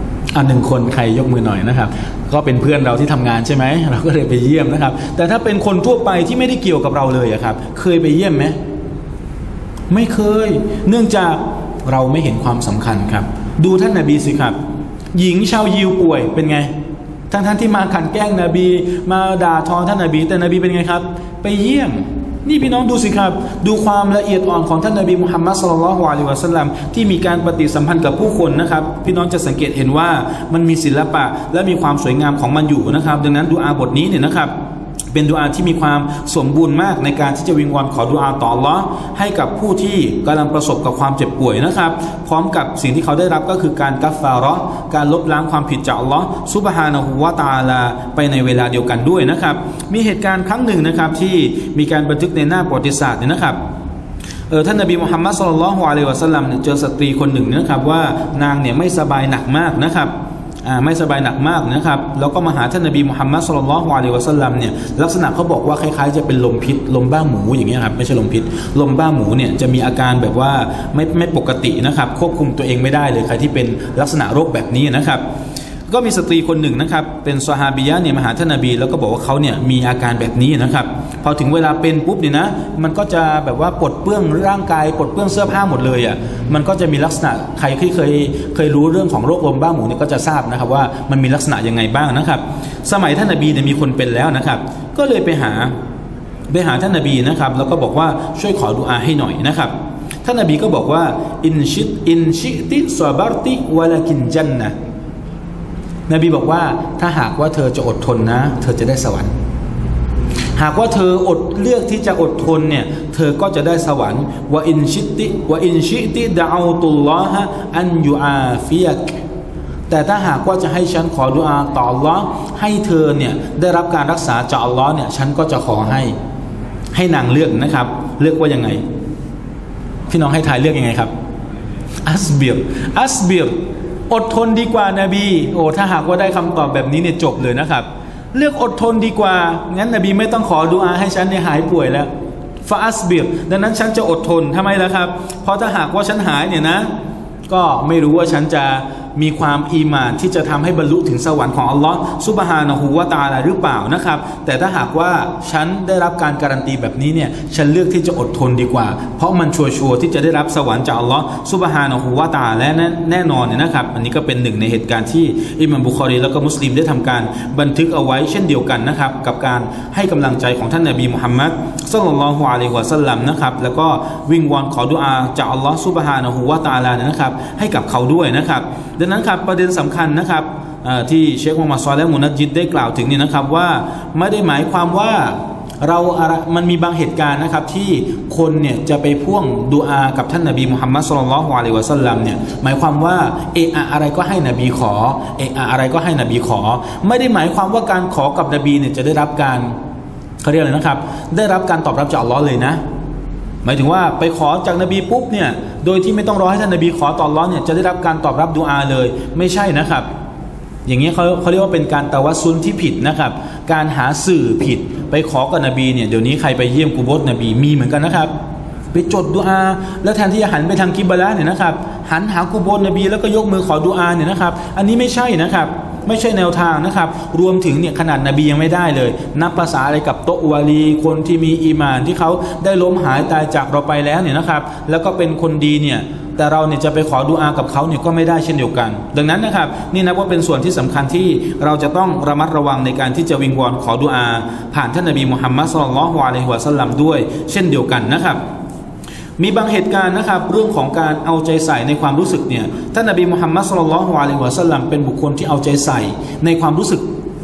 1 คนใครยกมือหน่อยนะครับก็เป็นเพื่อนเราที่ทำงานใช่ไหมเราก็เลยไปเยี่ยมนะครับแต่ถ้าเป็นคนทั่วไปที่ไม่ได้เกี่ยวกับเราเลยครับเคยไปเยี่ยมไหมไม่เคยเนื่องจากเราไม่เห็นความสำคัญครับดูท่านนบีสิครับหญิงชาวยิวป่วยเป็นไงทั้งที่มาขันแกล้งนบีมาด่าทอท่านนบีแต่นบีเป็นไงครับไปเยี่ยมนี่พี่น้องดูสิครับดูความละเอียดอ่อนของท่านนบีมุฮัมมัดศ็อลลัลลอฮุอะลัยฮิวะซัลลัมที่มีการปฏิสัมพันธ์กับผู้คนนะครับพี่น้องจะสังเกตเห็นว่ามันมีศิลปะและมีความสวยงามของมันอยู่นะครับดังนั้นดุอาบทนี้เนี่ยนะครับเป็นดุอาที่มีความสมบูรณ์มากในการที่จะวิงวอนขอดุอาต่ออัลเลาะห์ให้กับผู้ที่กำลังประสบกับความเจ็บป่วยนะครับพร้อมกับสิ่งที่เขาได้รับก็คือการกัฟฟาเราะห์การลบล้างความผิดจากอัลเลาะห์ซุบฮานะฮูวะตะอาลาไปในเวลาเดียวกันด้วยนะครับมีเหตุการณ์ครั้งหนึ่งนะครับที่มีการบันทึกในหน้าประวัติศาสตร์เนี่ยนะครับท่านนบีมุฮัมมัดศ็อลลัลลอฮุอะลัยฮิวะซัลลัมเจอสตรีคนหนึ่งนะครับว่านางเนี่ยไม่สบายหนักมากนะครับไม่สบายหนักมากนะครับแล้วก็มาหาท่านนบีมุฮัมมัดศ็อลลัลลอฮุอะลัยฮิวะซัลลัมเนี่ยลักษณะเขาบอกว่าคล้ายๆจะเป็นลมพิษลมบ้าหมูอย่างเงี้ยครับไม่ใช่ลมพิษลมบ้าหมูเนี่ยจะมีอาการแบบว่าไม่ปกตินะครับควบคุมตัวเองไม่ได้เลยใครที่เป็นลักษณะโรคแบบนี้นะครับก็มีสตรีคนหนึ่งนะครับเป็นซอฮาบียะห์เนี่ยมาหาท่านนบีแล้วก็บอกว่าเขาเนี่ยมีอาการแบบนี้นะครับพอถึงเวลาเป็นปุ๊บเนี่ยนะมันก็จะแบบว่าปลดเปลื้องร่างกายปลดเปลื้องเสื้อผ้าหมดเลยอ่ะมันก็จะมีลักษณะใครที่เคยรู้เรื่องของโรคลมบ้าหมูเนี่ยก็จะทราบนะครับว่ามันมีลักษณะยังไงบ้างนะครับสมัยท่านนบีเนี่ยมีคนเป็นแล้วนะครับก็เลยไปหาท่านนบีนะครับแล้วก็บอกว่าช่วยขอดุอาให้หน่อยนะครับท่านนบีก็บอกว่าอินชิติซอบารติวะลากินจันนะนบีบอกว่าถ้าหากว่าเธอจะอดทนนะเธอจะได้สวรรค์หากว่าเธอเลือกที่จะอดทนเนี่ยเธอก็จะได้สวรรค์วะอินชิติดะอูตุลลอฮะอันยูอาฟิยักแต่ถ้าหากว่าจะให้ฉันขอดุอาต่ออัลเลาะห์ให้เธอเนี่ยได้รับการรักษาจากอัลเลาะห์เนี่ยฉันก็จะขอให้นางเลือกนะครับเลือกว่ายังไงพี่น้องให้ทายเลือกยังไงครับอัสบิรอดทนดีกว่านาบีถ้าหากว่าได้คำตอบแบบนี้เนี่ยจบเลยนะครับเลือกอดทนดีกว่างั้นนบีไม่ต้องขอดุอาให้ฉันเนี่ยหายป่วยแล้วฟาอัสบิรดังนั้นฉันจะอดทนทำไมล่ะครับเพราะถ้าหากว่าฉันหายเนี่ยนะก็ไม่รู้ว่าฉันจะมีความอีหม่านที่จะทำให้บรรลุถึงสวรรค์ของอัลลอฮ์ซุบฮานะฮูวะตะอาลาหรือเปล่านะครับแต่ถ้าหากว่าฉันได้รับการการันตีแบบนี้เนี่ยฉันเลือกที่จะอดทนดีกว่าเพราะมันชัวร์ที่จะได้รับสวรรค์จากอัลลอฮ์ซุบฮานะฮูวะตะอาลาและแน่นอนเนี่ยนะครับอันนี้ก็เป็นหนึ่งในเหตุการณ์ที่อิหม่ามบุคอรีแล้วก็มุสลิมได้ทำการบันทึกเอาไว้เช่นเดียวกันนะครับกับการให้กำลังใจของท่านนบีมุฮัมมัดศ็อลลัลลอฮุอะลัยฮิวะซัลลัมนะครับแล้วก็วิงวอนขอดุอาจากอัลลอฮ์ซุบฮานะฮูวะตะอาลานะครับให้กับเขาด้วยนะครับดังนั้นครับประเด็นสำคัญนะครับที่เชคมุฮัมมัด ศอลิห์ มุนัจญิดได้กล่าวถึงนี่นะครับว่าไม่ได้หมายความว่ามันมีบางเหตุการณ์นะครับที่คนเนี่ยจะไปพ่วงดุอากับท่านนบีมุฮัมมัด ศ็อลลัลลอฮุอะลัยฮิวะซัลลัมเนี่ยหมายความว่าอะไรก็ให้นบีขออะไรก็ให้นบีขอไม่ได้หมายความว่าการขอกับนบีเนี่ยจะได้รับการเขาเรียกอะไรนะครับได้รับการตอบรับจากอัลเลาะห์เลยนะหมายถึงว่าไปขอจากนบีปุ๊บเนี่ยโดยที่ไม่ต้องรอให้ท่านนบีขอต่ออัลเลาะห์เนี่ยจะได้รับการตอบรับดุอาเลยไม่ใช่นะครับอย่างนี้เขาเรียกว่าเป็นการตะวัสซุลที่ผิดนะครับการหาสื่อผิดไปขอกับนบีเนี่ยเดี๋ยวนี้ใครไปเยี่ยมกุโบร์นบีมีเหมือนกันนะครับไปจดดุอาแล้วแทนที่จะหันไปทางกิบละเนี่ยนะครับหันหากุโบร์นบีแล้วก็ยกมือขอดุอาเนี่ยนะครับอันนี้ไม่ใช่นะครับไม่ใช่แนวทางนะครับรวมถึงเนี่ยขนาดนบียังไม่ได้เลยนับภาษาอะไรกับโตวาลีคนที่มีอีหม่านที่เขาได้ล้มหายตายจากเราไปแล้วเนี่ยนะครับแล้วก็เป็นคนดีเนี่ยแต่เราเนี่ยจะไปขอดุอากับเขาเนี่ยก็ไม่ได้เช่นเดียวกันดังนั้นนะครับนี่นับว่าเป็นส่วนที่สำคัญที่เราจะต้องระมัดระวังในการที่จะวิงวอนขอดุอาผ่านท่านนบีมุฮัมมัด ศ็อลลัลลอฮุอะลัยฮิวะซัลลัมด้วยเช่นเดียวกันนะครับมีบางเหตุการณ์นะครับเรื่องของการเอาใจใส่ในความรู้สึกเนี่ยท่านนบีมุฮัมมัด ศ็อลลัลลอฮุอะลัยฮิวะซัลลัมเป็นบุคคลที่เอาใจใส่ในความรู้สึก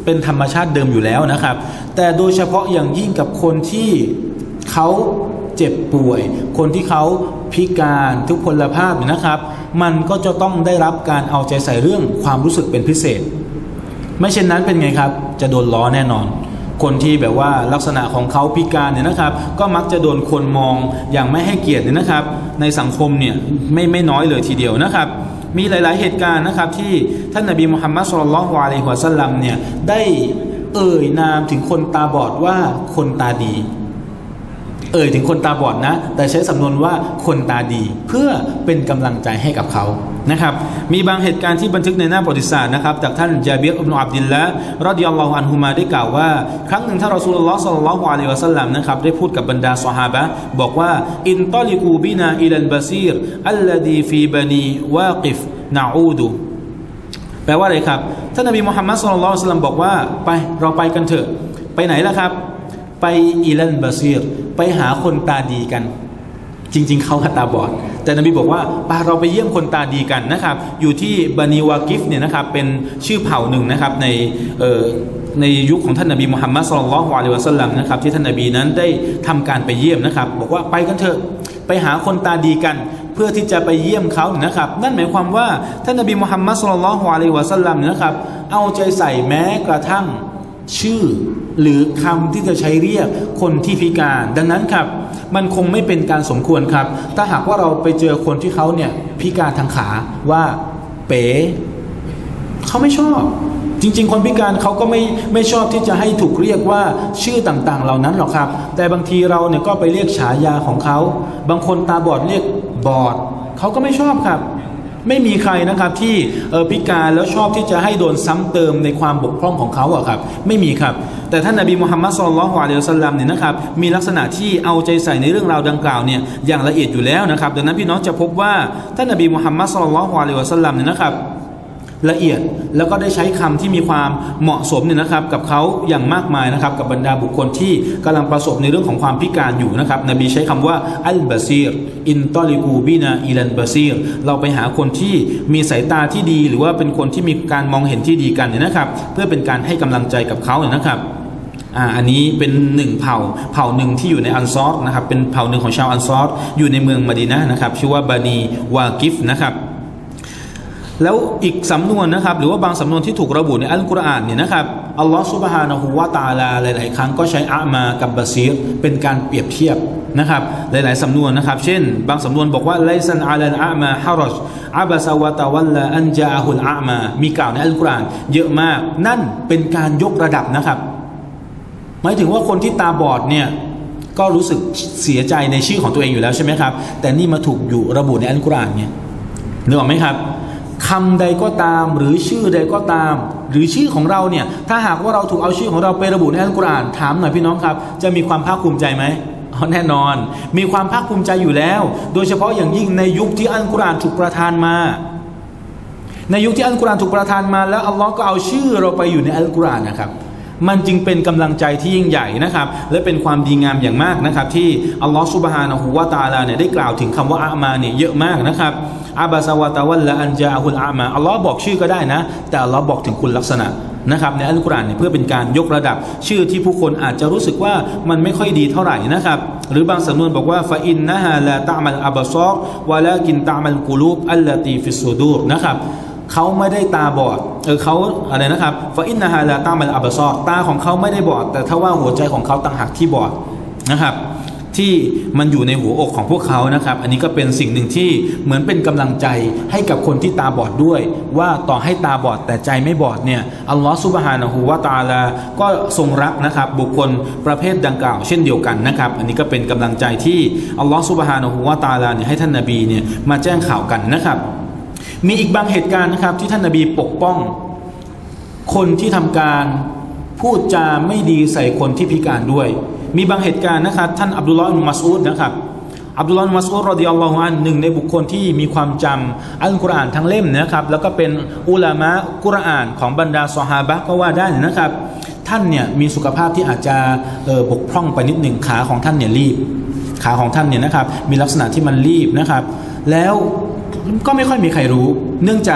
เป็นธรรมชาติเดิมอยู่แล้วนะครับแต่โดยเฉพาะอย่างยิ่งกับคนที่เขาเจ็บป่วยคนที่เขาพิการทุพพลภาพนะครับมันก็จะต้องได้รับการเอาใจใส่เรื่องความรู้สึกเป็นพิเศษไม่เช่นนั้นเป็นไงครับจะโดนล้อแน่นอนคนที่แบบว่าลักษณะของเขาพิการเนี่ยนะครับก็มักจะโดนคนมองอย่างไม่ให้เกียรติเนี่ยนะครับในสังคมเนี่ยไม่น้อยเลยทีเดียวนะครับมีหลายๆเหตุการณ์นะครับที่ท่านนบีมุฮัมมัดศ็อลลัลลอฮุอะลัยฮิวะซัลลัมเนี่ยได้เอ่ยนามถึงคนตาบอดว่าคนตาดีถึงคนตาบอดนะแต่ใช้สำนวนว่าคนตาดีเพื่อเป็นกำลังใจให้กับเขานะครับมีบางเหตุการณ์ที่บันทึกในหน้าประวัติศาสตร์นะครับจากท่านญาบิรอิบนุอับดิลละห์รอฎิยัลลอฮุอันฮุมาได้กล่าวว่าครั้งหนึ่งท่านรอซูลุลลอฮ์ศ็อลลัลลอฮุอะลัยฮิวะซัลลัมนะครับได้พูดกับบรรดาซอฮาบะห์บอกว่าอินตอลิกูบินาอิลัลบะซีรอัลลดีฟีบะนีวากิฟนะอูดุแปลว่าอะไรครับท่านนบีมุฮัมมัดศ็อลลัลลอฮุอะลัยฮิวะซัลลัมบอกว่าไปเราไปกันเถอะไปไหนล่ะครับไปอิลัลบะซีรไปหาคนตาดีกันจริงๆเขาตาบอดแต่นบีบอกว่าเราไปเยี่ยมคนตาดีกันนะครับอยู่ที่บานีวากิฟเนี่ยนะครับเป็นชื่อเผ่าหนึ่งนะครับในยุคของท่านนบีมุฮัมมัดศ็อลลัลลอฮุอะลัยฮิวะซัลลัมนะครับที่ท่านนบีนั้นได้ทำการไปเยี่ยมนะครับบอกว่าไปกันเถอะไปหาคนตาดีกันเพื่อที่จะไปเยี่ยมเขานะครับนั่นหมายความว่าท่านนบีมุฮัมมัดศ็อลลัลลอฮุอะลัยฮิวะซัลลัมนะครับเอาใจใส่แม้กระทั่งชื่อหรือคำที่จะใช้เรียกคนที่พิการดังนั้นครับมันคงไม่เป็นการสมควรครับถ้าหากว่าเราไปเจอคนที่เขาเนี่ยพิการทางขาว่าเป๋เขาไม่ชอบจริงๆคนพิการเขาก็ไม่ชอบที่จะให้ถูกเรียกว่าชื่อต่างๆเหล่านั้นหรอกครับแต่บางทีเราเนี่ยก็ไปเรียกฉายาของเขาบางคนตาบอดเรียกบอดเขาก็ไม่ชอบครับไม่มีใครนะครับที่พิการแล้วชอบที่จะให้โดนซ้ำเติมในความบกพร่องของเขาอะครับไม่มีครับแต่ท่านนบีมุฮัมมัดศ็อลลัลลอฮุอะลัยฮิวะซัลลัมเนี่ยนะครับมีลักษณะที่เอาใจใส่ในเรื่องราวดังกล่าวเนี่ยอย่างละเอียดอยู่แล้วนะครับดังนั้นพี่น้องจะพบว่าท่านนบีมุฮัมมัดศ็อลลัลลอฮุอะลัยฮิวะซัลลัมเนี่ยนะครับละเอียดแล้วก็ได้ใช้คำที่มีความเหมาะสมเนี่ยนะครับกับเขาอย่างมากมายนะครับกับบรรดาบุคคลที่กำลังประสบในเรื่องของความพิการอยู่นะครับนบีใช้คำว่าอัลบาซีรอินตอลิกูบินาอิลันบาซีรเราไปหาคนที่มีสายตาที่ดีหรือว่าเป็นคนที่มีการมองเห็นที่ดีกันเนี่ยนะครับเพื่อเป็นการให้กำลังใจกับเขาเนี่ยนะครับอันนี้เป็นหนึ่งเผ่าหนึ่งที่อยู่ในอันซอรนะครับเป็นเผ่าหนึ่งของชาวอันซอรอยู่ในเมืองมะดีนะห์นะครับชื่อว่าบานีวากิฟนะครับแล้วอีกสำนวนนะครับหรือว่าบางสำนวนที่ถูกระบุในอัลกุรอานเนี่ยนะครับอัลลอฮฺซุบฮานะฮูวะตะอาลาหลายๆครั้งก็ใช้อะมากับบะซีรเป็นการเปรียบเทียบนะครับหลายๆสำนวนนะครับเช่นบางสำนวนบอกว่าไลซันอาลันอะมาฮะรัจอะบะซะวะตะวัลลาอันจาอะฮุลอะมามีกล่าวในอัลกุรอานเยอะมากนั่นเป็นการยกระดับนะครับหมายถึงว่าคนที่ตาบอดเนี่ยก็รู้สึกเสียใจในชื่อของตัวเองอยู่แล้วใช่ไหมครับแต่นี่มาถูกอยู่ระบุในอัลกุรอานเนี่ยนึกออกไหมครับคำใดก็ตามหรือชื่อใดก็ตามหรือชื่อของเราเนี่ยถ้าหากว่าเราถูกเอาชื่อของเราไประบุในอัลกุรอานถามหน่อยพี่น้องครับจะมีความภาคภูมิใจไหมแน่นอนมีความภาคภูมิใจอยู่แล้วโดยเฉพาะอย่างยิ่งในยุคที่อัลกุรอานถูกประทานมาในยุคที่อัลกุรอานถูกประทานมาแล้วอัลลอฮ์ก็เอาชื่อเราไปอยู่ในอัลกุรอานนะครับมันจึงเป็นกำลังใจที่ยิ่งใหญ่นะครับและเป็นความดีงามอย่างมากนะครับที่อัลลอฮ์ซุบฮานะฮูวะตะอาลาเนี่ยได้กล่าวถึงคำว่าอะมาเนี่ยเยอะมากนะครับอาบาซาวะตะวัลละอันจาอะฮุลอะมาอัลลอฮ์บอกชื่อก็ได้นะแต่อัลลอฮ์บอกถึงคุณลักษณะนะครับในอัลกุรอานเนี่ยเพื่อเป็นการยกระดับชื่อที่ผู้คนอาจจะรู้สึกว่ามันไม่ค่อยดีเท่าไหร่นะครับหรือบางสำนวนบอกว่าฟะอินนะฮาลาตะมัลอับซอรวะลากินตะมัลกุลูบอัลลตีฟิสซูดูรนะครับเขาไม่ได้ตาบอดเขาอะไรนะครับฟะอินนะฮาลาตะมัลอับซอรตาของเขาไม่ได้บอดแต่ถ้าว่าหัวใจของเขาต่างหากที่บอดนะครับที่มันอยู่ในหัวอกของพวกเขานะครับอันนี้ก็เป็นสิ่งหนึ่งที่เหมือนเป็นกำลังใจให้กับคนที่ตาบอดด้วยว่าต่อให้ตาบอดแต่ใจไม่บอดเนี่ยอัลลอฮฺซุบฮานะฮูวะตะอาลาก็ทรงรักนะครับบุคคลประเภทดังกล่าวเช่นเดียวกันนะครับอันนี้ก็เป็นกำลังใจที่อัลลอฮฺซุบฮานะฮูวะตะอาลาเนี่ยให้ท่านนบีเนี่ยมาแจ้งข่าวกันนะครับมีอีกบางเหตุการณ์นะครับที่ท่านนบีปกป้องคนที่ทำการพูดจาไม่ดีใส่คนที่พิการด้วยมีบางเหตุการณ์นะครับท่านอับดุลลอฮ์อิบนุมัสอูดนะครับอับดุลลอฮ์อิบนุมัสอูดรอฎิยัลลอฮุอันหนึ่งในบุคคลที่มีความจำอัลกุรอานทั้งเล่มนะครับแล้วก็เป็นอุลามะกุรอานของบรรดาซอฮาบะห์ก็ว่าได้นะครับท่านเนี่ยมีสุขภาพที่อาจจะบกพร่องไปนิดหนึ่งขาของท่านเนี่ยรีบขาของท่านเนี่ยนะครับมีลักษณะที่มันรีบนะครับแล้วก็ไม่ค่อยมีใครรู้เนื่องจาก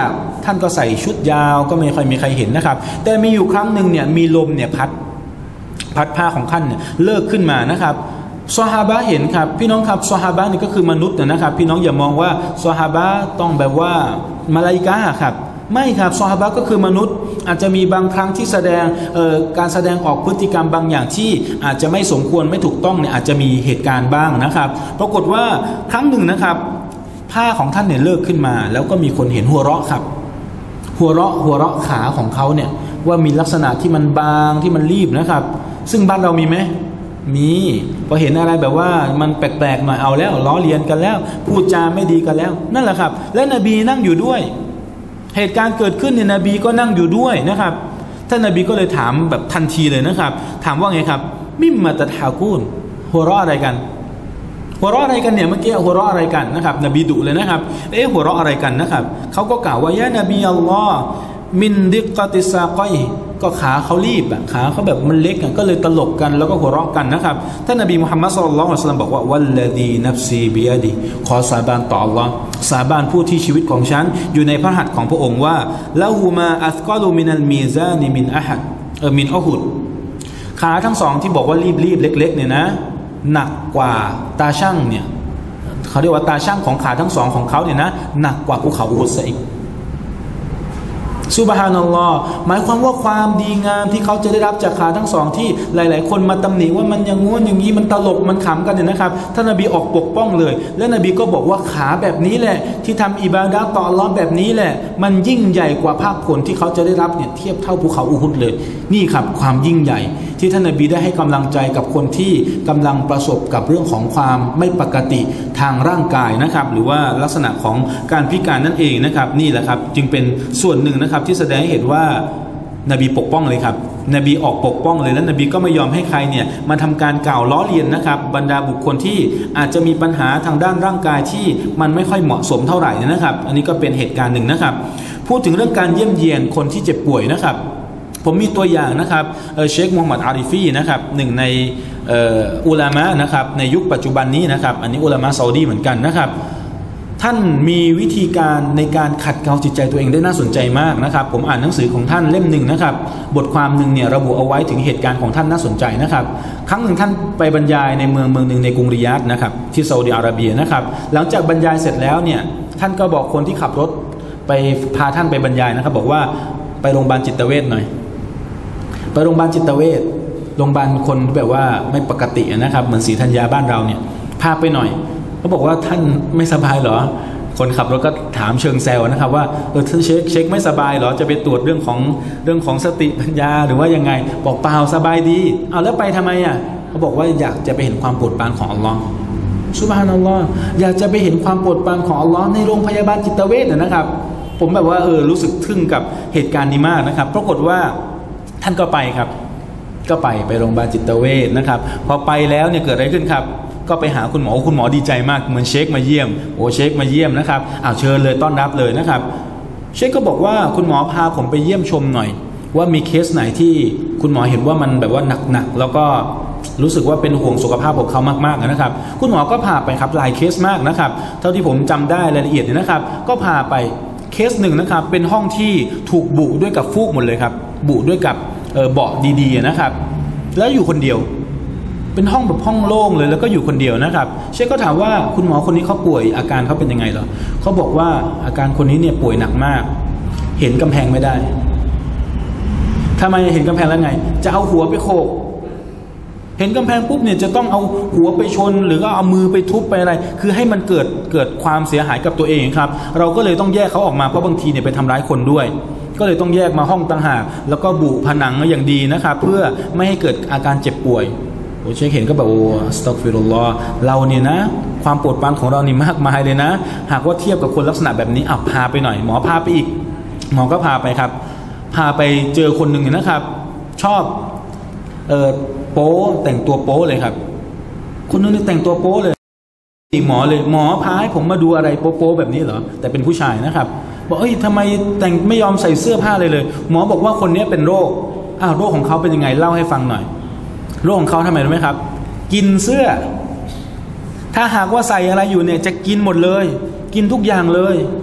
ท่านก็ใส่ชุดยาวก็ไม่ค่อยมีใครเห็นนะครับแต่มีอยู่ครั้งหนึ่งเนี่ยมีลมเนี่ยพัดผ้าของท่านเนี่ยเลิกขึ้นมานะครับซอฮาบะเห็นครับพี่น้องครับซอฮาบะนี่ก็คือมนุษย์นะครับพี่น้องอย่ามองว่าซอฮาบะต้องแบบว่ามาลาอิกะฮ์ครับไม่ครับซอฮาบะก็คือมนุษย์อาจจะมีบางครั้งที่แสดงการแสดงออกพฤติกรรมบางอย่างที่อาจจะไม่สมควรไม่ถูกต้องเนี่ยอาจจะมีเหตุการณ์บ้างนะครับปรากฏว่าครั้งหนึ่งนะครับผ้าของท่านเนี่ยเลิกขึ้นมาแล้วก็มีคนเห็นหัวเราะครับหัวเราะขาของเขาเนี่ยว่ามีลักษณะที่มันบางที่มันรีบนะครับซึ่งบ้านเรามีไหมมีพอเห็นอะไรแบบว่ามันแปลกๆหน่อยเอาแล้วล้อเลียนกันแล้วพูดจาไม่ดีกันแล้วนั่นแหละครับและนบีนั่งอยู่ด้วยเหตุการณ์เกิดขึ้นเนี่ยนบีก็นั่งอยู่ด้วยนะครับท่านนบีก็เลยถามแบบทันทีเลยนะครับถามว่าไงครับมิมมาตะฮากูนหัวเราะอะไรกันหัวเราะอะไรกันเนี่ยเมื่อกี้หัวเราะอะไรกันนะครับนบีดุเลยนะครับหัวเราะอะไรกันนะครับเขาก็กล่าวว่ายะนบีอัลลอฮ์มินดิกติซาก้อยก็ขาเขารีบขาเขาแบบมันเล็กก็เลยตลกกันแล้วก็หัวเราะกันนะครับท่านนบีมุฮัมมัดศ็อลลัลลอฮุอะลัยฮิวะซัลลัมบอกว่าวัลลดีนัฟซีบิยะดิขอสาบานต่ออัลลอฮ์สาบานผู้ที่ชีวิตของฉันอยู่ในพระหัตถ์ของพระองค์ว่าละหูมาอัสกอลูมินัลมีซานิมินอะฮัดมินอะฮุดขาทั้งสองที่บอกว่ารีบเล็กๆเนี่ยนะหนักกว่าตาช่างเนี่ยเขาเรียกว่าตาช่างของขาทั้งสองของเขาเนี่ยนะหนักกว่าภูเขาอูฮุดซะอีกซุบฮานัลลอฮ์หมายความว่าความดีงามที่เขาจะได้รับจากขาทั้งสองที่หลายๆคนมาตำหนิว่ามันอย่างงู้นอย่างนี้มันตลกมันขำกันเนี่ยนะครับท่านนบีออกปกป้องเลยและนบีก็บอกว่าขาแบบนี้แหละที่ทำอิบาดะห์ต่ออัลเลาะห์แบบนี้แหละมันยิ่งใหญ่กว่าภาคผลที่เขาจะได้รับเนี่ยเทียบเท่าภูเขาอูฮุดเลยนี่ครับความยิ่งใหญ่ที่ท่านนบีได้ให้กำลังใจกับคนที่กำลังประสบกับเรื่องของความไม่ปกติทางร่างกายนะครับหรือว่าลักษณะของการพิการนั่นเองนะครับนี่แหละครับจึงเป็นส่วนหนึ่งนะครับที่แสดงให้เห็นว่านบีปกป้องเลยครับนบีออกปกป้องเลยและนบีก็ไม่ยอมให้ใครเนี่ยมาทำการกล่าวล้อเลียนนะครับบรรดาบุคคลที่อาจจะมีปัญหาทางด้านร่างกายที่มันไม่ค่อยเหมาะสมเท่าไหร่นะครับอันนี้ก็เป็นเหตุการณ์หนึ่งนะครับพูดถึงเรื่องการเยี่ยมเยียนคนที่เจ็บป่วยนะครับผมมีตัวอย่างนะครับเชคมูฮัมหมัดอาริฟีนะครับหนึ่งในอุลามะนะครับในยุคปัจจุบันนี้นะครับอันนี้อุลามะซาอุดีเหมือนกันนะครับท่านมีวิธีการในการขัดเกลาจิตใจตัวเองได้น่าสนใจมากนะครับผมอ่านหนังสือของท่านเล่มหนึ่งนะครับบทความหนึ่งเนี่ยระบุเอาไว้ถึงเหตุการณ์ของท่านน่าสนใจนะครับครั้งหนึ่งท่านไปบรรยายในเมืองหนึ่งในกรุงริยาดนะครับที่ซาอุดิอาระเบียนะครับหลังจากบรรยายเสร็จแล้วเนี่ยท่านก็บอกคนที่ขับรถไปพาท่านไปบรรยายนะครับบอกว่าไปโรงพยาบาลจิตเวชหน่อยไปโรงพยาบาลจิตเวชโรงพยาบาลคนแบบว่าไม่ปกตินะครับเหมือนศรีธัญญาบ้านเราเนี่ยพาไปหน่อยเขาบอกว่าท่านไม่สบายเหรอคนขับรถก็ถามเชิงแซวนะครับว่าท่านเช็คไม่สบายเหรอจะไปตรวจเรื่องของสติปัญญาหรือว่ายังไงบอกเปล่าสบายดีเอาแล้วไปทำไมเขาบอกว่าอยากจะไปเห็นความโปรดปรานของอัลลอฮ์ซุบฮานัลลอฮ์อยากจะไปเห็นความโปรดปรานของอัลลอฮ์ในโรงพยาบาลจิตเวชนะครับผมแบบว่ารู้สึกทึ่งกับเหตุการณ์นี้มากนะครับปรากฏว่าท่านก็ไปครับก็ไปโรงพยาบาลจิตเวชนะครับพอไปแล้วเนี่ยเกิดอะไรขึ้นครับก็ไปหาคุณหมอดีใจมากเหมือนเชคมาเยี่ยมเชคมาเยี่ยมนะครับเชิญเลยต้อนรับเลยนะครับเชคก็บอกว่าคุณหมอพาผมไปเยี่ยมชมหน่อยว่ามีเคสไหนที่คุณหมอเห็นว่ามันแบบว่าหนักแล้วก็รู้สึกว่าเป็นห่วงสุขภาพของเขามากๆนะครับคุณหมอก็พาไปครับหลายเคสมากนะครับเท่าที่ผมจำได้รายละเอียดเนี่ยนะครับก็พาไปเคสหนึ่งนะครับเป็นห้องที่ถูกบุด้วยกับฟูกหมดเลยครับบุด้วยกับเบาะดีๆนะครับแล้วอยู่คนเดียวเป็นห้องแบบห้องโล่งเลยแล้วก็อยู่คนเดียวนะครับเชคก็ถามว่าคุณหมอคนนี้เขาป่วยอาการเขาเป็นยังไงเหรอเขาบอกว่าอาการคนนี้เนี่ยป่วยหนักมากเห็นกำแพงไม่ได้ทำไมเห็นกำแพงแล้วไงจะเอาหัวไปโขกเห็นกำแพงปุ๊บเนี่ยจะต้องเอาหัวไปชนหรือก็เอามือไปทุบไปอะไรคือให้มันเกิดความเสียหายกับตัวเองครับเราก็เลยต้องแยกเขาออกมาเพราะบางทีเนี่ยไปทำร้ายคนด้วยก็เลยต้องแยกมาห้องต่างหากแล้วก็บุผนังอย่างดีนะครับเพื่อไม่ให้เกิดอาการเจ็บป่วยเชคเห็นก็แบบอัสตัฆฟิรุลลอฮ์เราเนี่ยนะความโปรดปรานของเรานี่มากมายเลยนะหากว่าเทียบกับคนลักษณะแบบนี้พาไปหน่อยหมอพาไปอีกหมอก็พาไปครับพาไปเจอคนหนึ่งนะครับชอบโป๊แต่งตัวโป๊เลยครับคนนึงแต่งตัวโป๊เลยหมอเลยหมอพาให้ผมมาดูอะไรโป๊แบบนี้เหรอแต่เป็นผู้ชายนะครับบอกทำไมแต่งไม่ยอมใส่เสื้อผ้าเลยหมอบอกว่าคนนี้เป็นโรคโรคของเขาเป็นยังไงเล่าให้ฟังหน่อยโรคของเขาทำไมรู้ไหมครับกินเสื้อถ้าหากว่าใส่อะไรอยู่เนี่ยจะกินหมดเลยกินทุกอย่างเลย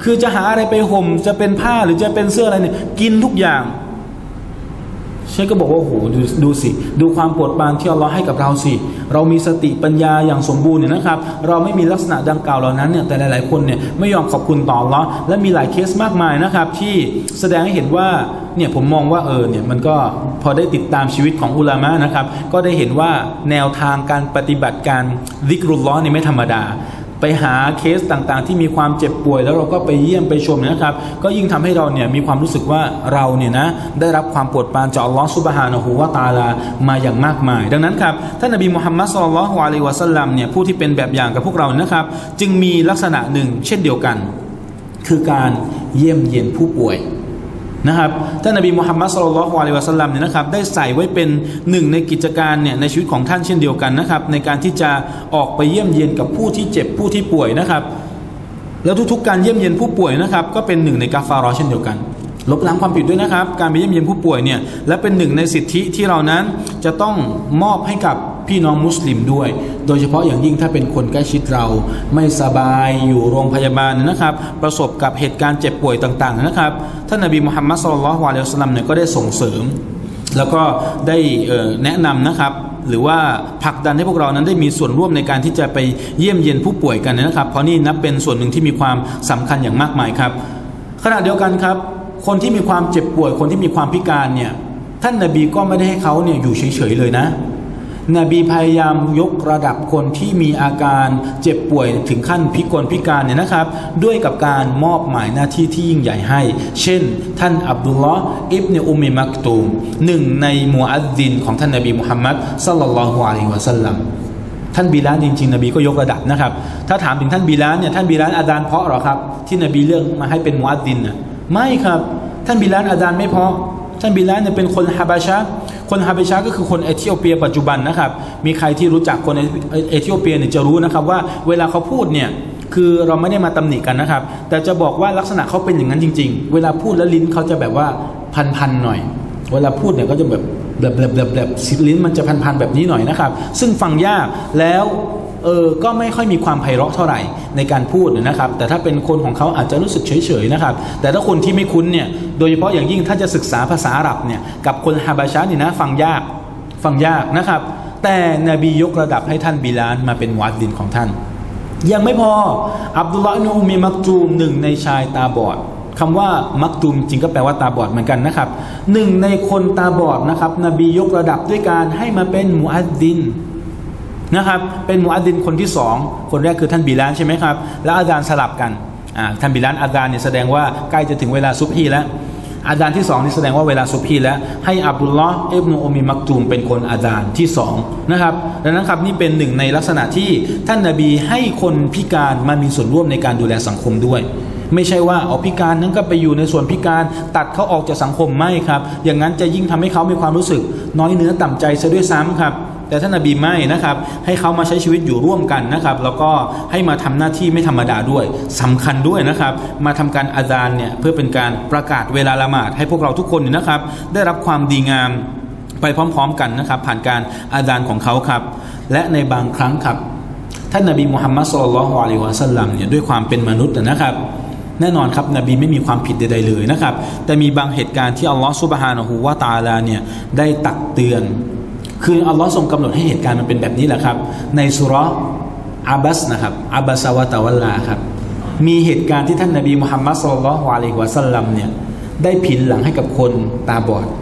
คือจะหาอะไรไปห่มจะเป็นผ้าหรือจะเป็นเสื้ออะไรเนี่ยกินทุกอย่างเชคก็บอกว่าโอ้โหดูสิดูความโปรดปรานที่อัลลอฮ์ให้กับเราสิเรามีสติปัญญาอย่างสมบูรณ์เนี่ยนะครับเราไม่มีลักษณะดังกล่าวเหล่านั้นเนี่ยแต่หลายๆคนเนี่ยไม่ยอมขอบคุณต่ออัลลอฮ์และมีหลายเคสมากมายนะครับที่แสดงให้เห็นว่าเนี่ยผมมองว่าเนี่ยมันก็พอได้ติดตามชีวิตของอุลามะนะครับก็ได้เห็นว่าแนวทางการปฏิบัติการซิกรุลลอฮ์นี่ไม่ธรรมดาไปหาเคสต่างๆที่มีความเจ็บป่วยแล้วเราก็ไปเยี่ยมไปชมนะครับก็ยิ่งทำให้เราเนี่ยมีความรู้สึกว่าเราเนี่ยนะได้รับความโปรดปรานจากอัลลอฮฺซุบฮานะฮูวะตะอาลามาอย่างมากมายดังนั้นครับท่านนบีมุฮัมมัดศ็อลลัลลอฮุอะลัยฮิวะซัลลัมเนี่ยผู้ที่เป็นแบบอย่างกับพวกเรานะครับจึงมีลักษณะหนึ่งเช่นเดียวกันคือการเยี่ยมเยียนผู้ป่วยนะครับท่านนบีมุฮัมมัดศ็อลลัลลอฮุอะลัยฮิวะซัลลัมเนี่ยนะครับได้ใส่ไว้เป็นหนึ่งในกิจการเนี่ยในชีวิตของท่านเช่นเดียวกันนะครับในการที่จะออกไปเยี่ยมเยียนกับผู้ที่เจ็บผู้ที่ป่วยนะครับแล้วทุกๆการเยี่ยมเยียนผู้ป่วยนะครับก็เป็นหนึ่งในกาฟารอเช่นเดียวกันลบล้างความผิดด้วยนะครับการไปเยี่ยมเยียนผู้ป่วยเนี่ยและเป็นหนึ่งในสิทธิที่เรานั้นจะต้องมอบให้กับพี่น้องมุสลิมด้วยโดยเฉพาะอย่างยิ่งถ้าเป็นคนใกล้ชิดเราไม่สบายอยู่โรงพยาบาลนะครับประสบกับเหตุการณ์เจ็บป่วยต่างๆนะครับท่านนบีมุฮัมมัดศ็อลลัลลอฮุอะลัยฮิวะซัลลัมเนี่ยก็ได้ส่งเสริมแล้วก็ได้แนะนำนะครับหรือว่าผลักดันให้พวกเรานั้นได้มีส่วนร่วมในการที่จะไปเยี่ยมเยียนผู้ป่วยกันนะครับเพราะนี่นับเป็นส่วนหนึ่งที่มีความสำคัญอย่างมากมายครับขณะเดียวกันครับคนที่มีความเจ็บป่วยคนที่มีความพิการเนี่ยท่านนบีก็ไม่ได้ให้เขาเนี่ยอยู่เฉยๆเลยนะนบีพยายามยกระดับคนที่มีอาการเจ็บป่วยถึงขั้นพิการเนี่ยนะครับด้วยกับการมอบหมายหน้าที่ที่ยิ่งใหญ่ให้เช่นท่านอับดุลลอฮ์อิบเนอุมมิมักตูมหนึ่งในมุอัซซินของท่านนบีมุฮัมมัดศ็อลลัลลอฮุอะลัยฮิวะซัลลัมท่านบิลาลจริงๆนบีก็ยกระดับนะครับถ้าถามถึงท่านบิลาลเนี่ยท่านบิลาลอาซานเพราะหรอครับที่นบีเลือกมาให้เป็นมุอัซซินน่ะไม่ครับท่านบิลาลอาซานไม่เพราะท่านบิลาลเนี่ยเป็นคนฮะบะชะคนฮาเบชาก็คือคนเอธิโอเปียปัจจุบันนะครับมีใครที่รู้จักคนเอธิโอเปียเนี่ยจะรู้นะครับว่าเวลาเขาพูดเนี่ยคือเราไม่ได้มาตำหนิกันนะครับแต่จะบอกว่าลักษณะเขาเป็นอย่างนั้นจริงๆเวลาพูดแล้วลิ้นเขาจะแบบว่าพันๆหน่อยเวลาพูดเนี่ยก็จะแบบลิ้นมันจะพันๆแบบนี้หน่อยนะครับซึ่งฟังยากแล้วก็ไม่ค่อยมีความไพเราะเท่าไหร่ในการพูดนะครับแต่ถ้าเป็นคนของเขาอาจจะรู้สึกเฉยๆนะครับแต่ถ้าคนที่ไม่คุ้นเนี่ยโดยเฉพาะอย่างยิ่งถ้าจะศึกษาภาษาอาหรับเนี่ยกับคนฮาบะชะนี่นะฟังยากนะครับแต่นบียกระดับให้ท่านบิลาลมาเป็นมุอัซซินของท่านยังไม่พออับดุลลอฮ์อิบนุอุมมิมักตูมหนึ่งในชายตาบอดคำว่ามักตูมจริงก็แปลว่าตาบอดเหมือนกันนะครับหนึ่งในคนตาบอดนะครับนบียกระดับด้วยการให้มาเป็นมุอัซซินนะครับเป็นมุอัซซินคนที่สองคนแรกคือท่านบิลาลใช่ไหมครับแล้วอาซานสลับกันท่านบิลาลอาซานเนี่ยแสดงว่าใกล้จะถึงเวลาซุบฮีแล้วอาซานที่สองนี่แสดงว่าเวลาซุบฮีแล้วให้อับดุลลอฮ์อิบนุอุมมิมักตูมเป็นคนอาซานที่สองนะครับดังนั้นครับนี่เป็นหนึ่งในลักษณะที่ท่านนบีให้คนพิการมามีส่วนร่วมในการดูแลสังคมด้วยไม่ใช่ว่าเอาพิการนั้นก็ไปอยู่ในส่วนพิการตัดเขาออกจากสังคมไม่ครับอย่างนั้นจะยิ่งทำให้เขามีความรู้สึกน้อยเนื้อต่ำใจซะด้วยซ้ำครับแต่ท่านนบีไม่นะครับให้เขามาใช้ชีวิตอยู่ร่วมกันนะครับแล้วก็ให้มาทำหน้าที่ไม่ธรรมดาด้วยสำคัญด้วยนะครับมาทำการอาซานเนี่ยเพื่อเป็นการประกาศเวลาละหมาดให้พวกเราทุกคนเนี่ยนะครับได้รับความดีงามไปพร้อมๆกันนะครับผ่านการอาซานของเขาครับและในบางครั้งครับท่านนบีมุฮัมมัดศ็อลลัลลอฮุอะลัยฮิวะซัลลัมเนี่ยด้วยความเป็นมนุษย์นะครับแน่นอนครับนบีไม่มีความผิดใดๆเลยนะครับแต่มีบางเหตุการณ์ที่อัลลอฮฺซุบฮานะฮูวะตะอาลาเนี่ยได้ตักเตือนคืออัลลอฮ์ทรงกำหนดให้เหตุการณ์มันเป็นแบบนี้แหละครับในสุเราะห์อาบัสนะครับอาบัสวะตะวัลลาครับมีเหตุการณ์ที่ท่านนบีมุฮัมมัดศ็อลลัลลอฮุอะลัยฮิวะซัลลัมเนี่ยได้ผินหลังให้กับคนตาบอด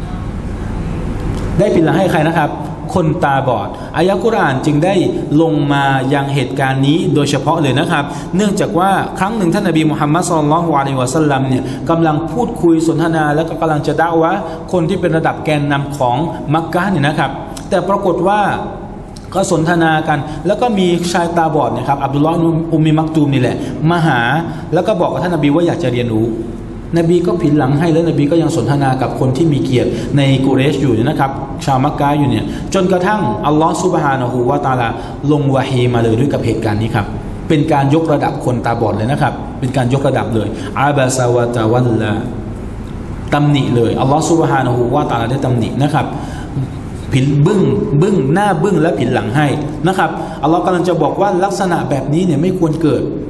ได้ผินหลังให้ใครนะครับคนตาบอดอายะกุรอานจึงได้ลงมายังเหตุการณ์นี้โดยเฉพาะเลยนะครับเนื่องจากว่าครั้งหนึ่งท่านนบีมุฮัมมัดศ็อลลัลลอฮุอะลัยฮิวะซัลลัมเนี่ยกำลังพูดคุยสนทนาแล้วก็กำลังจะดะอ์วะห์คนที่เป็นระดับแกนนำของมักกะฮ์เนี่ยนะครับแต่ปรากฏว่าก็สนทนากันแล้วก็มีชายตาบอดนะครับอับดุลลอฮ์อุมมิมักตูมนี่แหละมาหาแล้วก็บอกกับท่านนบีว่าอยากจะเรียนรู้นบีก็ผินหลังให้แล้วนบีก็ยังสนทนากับคนที่มีเกียรติในกุเรชอยู่นะครับชาวมักกะอยู่เนี่ยจนกระทั่งอัลลอฮฺซุบฮานะฮูวะตะอาลาลงวะฮีมาเลยด้วยกับเหตุการณ์นี้ครับเป็นการยกระดับคนตาบอดเลยนะครับเป็นการยกระดับเลยอาบะซะวะตะวัลลาตำหนิเลยอัลลอฮฺซุบฮานะฮูวะตะอาลาได้ตำหนินะครับผินบึ้งหน้าบึ้งและผินหลังให้นะครับอัลลอฮฺกำลังจะบอกว่าลักษณะแบบนี้เนี่ยไม่ควรเกิด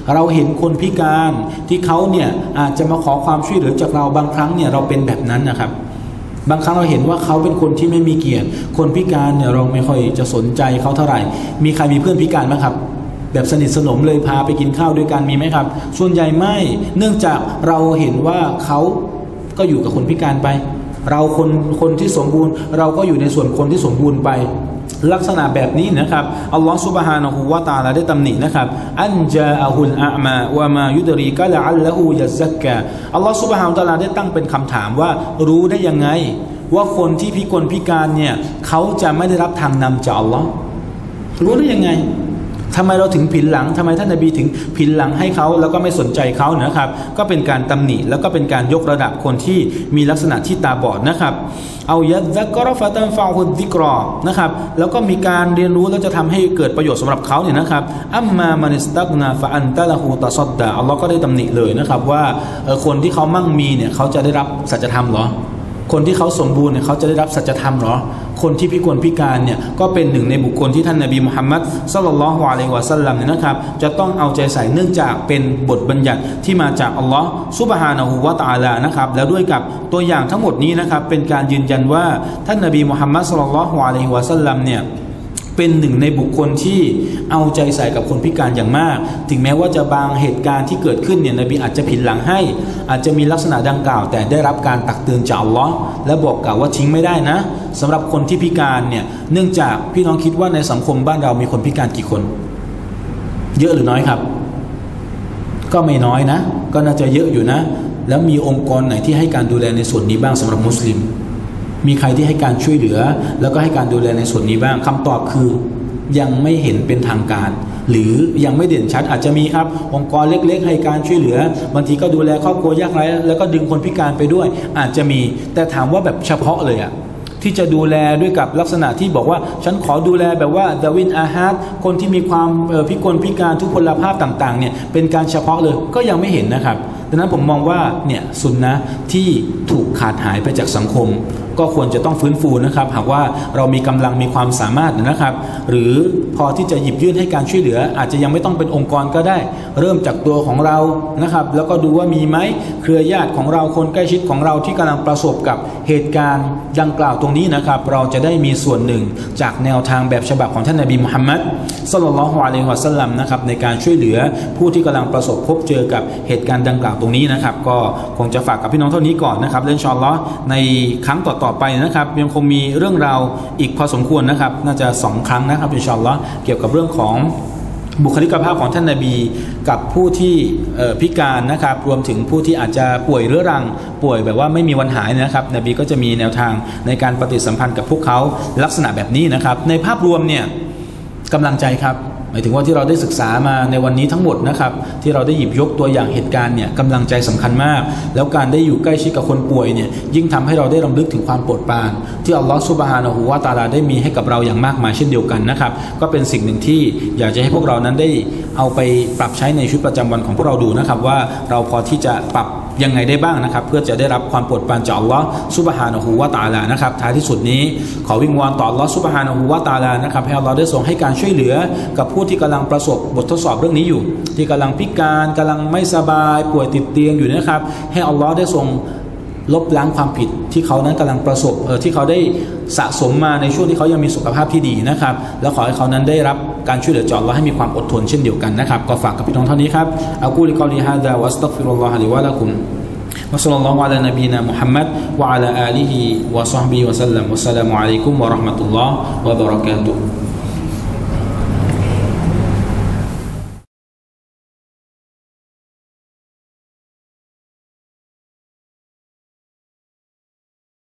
เราเห็นคนพิการที่เขาเนี่ยอาจจะมาขอความช่วยเหลือจากเราบางครั้งเนี่ยเราเป็นแบบนั้นนะครับบางครั้งเราเห็นว่าเขาเป็นคนที่ไม่มีเกียรติคนพิการเนี่ยเราไม่ค่อยจะสนใจเขาเท่าไหร่มีใครมีเพื่อนพิการบ้างครับแบบสนิทสนมเลยพาไปกินข้าวด้วยกันมีไหมครับส่วนใหญ่ไม่เนื่องจากเราเห็นว่าเขาก็อยู่กับคนพิการไปเราคนที่สมบูรณ์เราก็อยู่ในส่วนคนที่สมบูรณ์ไปลักษณะแบบนี้นะครับอัลลอฮฺซุบฮานะฮูวะตะอาลาได้ตำหนินะครับอันจาอะฮุลอะมาวะมายุดรีกะละอัลละฮูยัซักกะอัลลอฮฺซุบฮานะฮูวะตะอาลาได้ตั้งเป็นคำถามว่ารู้ได้ยังไงว่าคนที่พิกลพิการเนี่ยเขาจะไม่ได้รับทางนำจากอัลลอฮ์รู้ได้ยังไงทำไมเราถึงผินหลังทำไมท่านนบีถึงผินหลังให้เขาแล้วก็ไม่สนใจเขานะครับก็เป็นการตำหนิแล้วก็เป็นการยกระดับคนที่มีลักษณะที่ตาบอดนะครับเอายัดซักกรฟะตันฟาฮุดดิกรอนะครับแล้วก็มีการเรียนรู้แล้วจะทำให้เกิดประโยชน์สำหรับเขาเนี่ยนะครับอัมมามันิสตักนาฟะอันตะละฮูตะซัดดะอัลลอฮ์ก็ได้ตำหนิเลยนะครับว่าคนที่เขามั่งมีเนี่ยเขาจะได้รับสัจธรรมหรอคนที่เขาสมบูรณ์เนี่ยเขาจะได้รับสัจธรรมหรอคนที่พิกลพิการเนี่ยก็เป็นหนึ่งในบุคคลที่ท่านนบีมุฮัมมัดศ็อลลัลลอฮุอะลัยฮิวะซัลลัมเนี่ยนะครับจะต้องเอาใจใส่เนื่องจากเป็นบทบัญญัติที่มาจากอัลลอฮ์ซุบฮานะฮูวะตะอาลานะครับแล้วด้วยกับตัวอย่างทั้งหมดนี้นะครับเป็นการยืนยันว่าท่านนบีมุฮัมมัดศ็อลลัลลอฮุอะลัยฮิวะซัลลัมเนี่ยเป็นหนึ่งในบุคคลที่เอาใจใส่กับคนพิการอย่างมากถึงแม้ว่าจะบางเหตุการณ์ที่เกิดขึ้นเนี่ยนบีอาจจะผินหลังให้อาจจะมีลักษณะดังกล่าวแต่ได้รับการตักเตือนจากอัลลอฮ์และบอกกล่าวว่าทิ้งไม่ได้นะสำหรับคนที่พิการเนี่ยเนื่องจากพี่น้องคิดว่าในสังคมบ้านเรามีคนพิการกี่คนเยอะหรือน้อยครับก็ไม่น้อยนะก็น่าจะเยอะอยู่นะแล้วมีองค์กรไหนที่ให้การดูแลในส่วนนี้บ้างสำหรับมุสลิมมีใครที่ให้การช่วยเหลือแล้วก็ให้การดูแลในส่วนนี้บ้างคำตอบคือยังไม่เห็นเป็นทางการหรือยังไม่เด่นชัดอาจจะมีครับองค์กรเล็กๆให้การช่วยเหลือบางทีก็ดูแลครอบครัวยากไร้แล้วก็ดึงคนพิการไปด้วยอาจจะมีแต่ถามว่าแบบเฉพาะเลยอะที่จะดูแลด้วยกับลักษณะที่บอกว่าฉันขอดูแลแบบว่าดาวินอาฮาดคนที่มีความพิกลพิการทุพพลภาพต่างๆเนี่ยเป็นการเฉพาะเลยก็ยังไม่เห็นนะครับดังนั้นผมมองว่าเนี่ยสุนนะที่ถูกขาดหายไปจากสังคมก็ควรจะต้องฟื้นฟูนะครับหากว่าเรามีกำลังมีความสามารถนะครับหรือพอที่จะหยิบยื่นให้การช่วยเหลืออาจจะยังไม่ต้องเป็นองค์กรก็ได้เริ่มจากตัวของเรานะครับแล้วก็ดูว่ามีไหมเครือญาติของเราคนใกล้ชิดของเราที่กำลังประสบกับเหตุการณ์ดังกล่าวตรงนี้นะครับเราจะได้มีส่วนหนึ่งจากแนวทางแบบฉบับของท่านนบีมุฮัมมัดศ็อลลัลลอฮุอะลัยฮิวะซัลลัมนะครับในการช่วยเหลือผู้ที่กำลังประสบพบเจอกับเหตุการณ์ดังกล่าวตรงนี้นะครับก็คงจะฝากกับพี่น้องเท่านี้ก่อนนะครับอินชาอัลลอฮ์ในครั้งต่อไปนะครับยังคงมีเรื่องราวอีกพอสมควรนะครับน่าจะ2 ครั้งนะครับอินชาอัลลอฮ์เกี่ยวกับเรื่องของบุคลิกภาพของท่านนบีกับผู้ที่พิการนะครับรวมถึงผู้ที่อาจจะป่วยเรื้อรังป่วยแบบว่าไม่มีวันหายนะครับนบีก็จะมีแนวทางในการปฏิสัมพันธ์กับพวกเขาลักษณะแบบนี้นะครับในภาพรวมเนี่ยกำลังใจครับหมายถึงว่าที่เราได้ศึกษามาในวันนี้ทั้งหมดนะครับที่เราได้หยิบยกตัวอย่างเหตุการณ์เนี่ยกำลังใจสำคัญมากแล้วการได้อยู่ใกล้ชิดกับคนป่วยเนี่ยยิ่งทำให้เราได้รำลึกถึงความโปรดปรานที่อัลลอฮฺซุบฮานะฮูวะตะอาลาได้มีให้กับเราอย่างมากมายเช่นเดียวกันนะครับก็เป็นสิ่งหนึ่งที่อยากจะให้พวกเรานั้นได้เอาไปปรับใช้ในชีวิตประจำวันของพวกเราดูนะครับว่าเราพอที่จะปรับยังไงได้บ้างนะครับเพื่อจะได้รับความโปรดปรานจากอัลลอฮฺซุบฮานะฮูวะตะอาลานะครับท้ายที่สุดนี้ขอวิงวอนต่ออัลลอฮฺซุบฮานะฮูวะตะอาลานะครับให้อัลลอฮฺได้ทรงให้การช่วยเหลือกับผู้ที่กำลังประสบบททดสอบเรื่องนี้อยู่ที่กำลังพิการกำลังไม่สบายป่วยติดเตียงอยู่นะครับให้อัลลอฮฺได้ทรงลบล้างความผิดที่เขานั้นกำลังประสบที่เขาได้สะสมมาในช่วงที่เขายังมีสุขภาพที่ดีนะครับแล้วขอให้เขานั้นได้รับการช่วยเหลือจากอัลลอฮฺให้มีความอดทนเช่นเดียวกันนะครับก็ฝากกับพี่น้องเท่านี้ครับอักูลิกอลิฮาดะวัสตัฆฟิรุลลอฮะลิวะละกุมوصلى الله على نبينا محمد وعلى آله وصحبه وسلم والسلام عليكم ورحمة الله وبركاته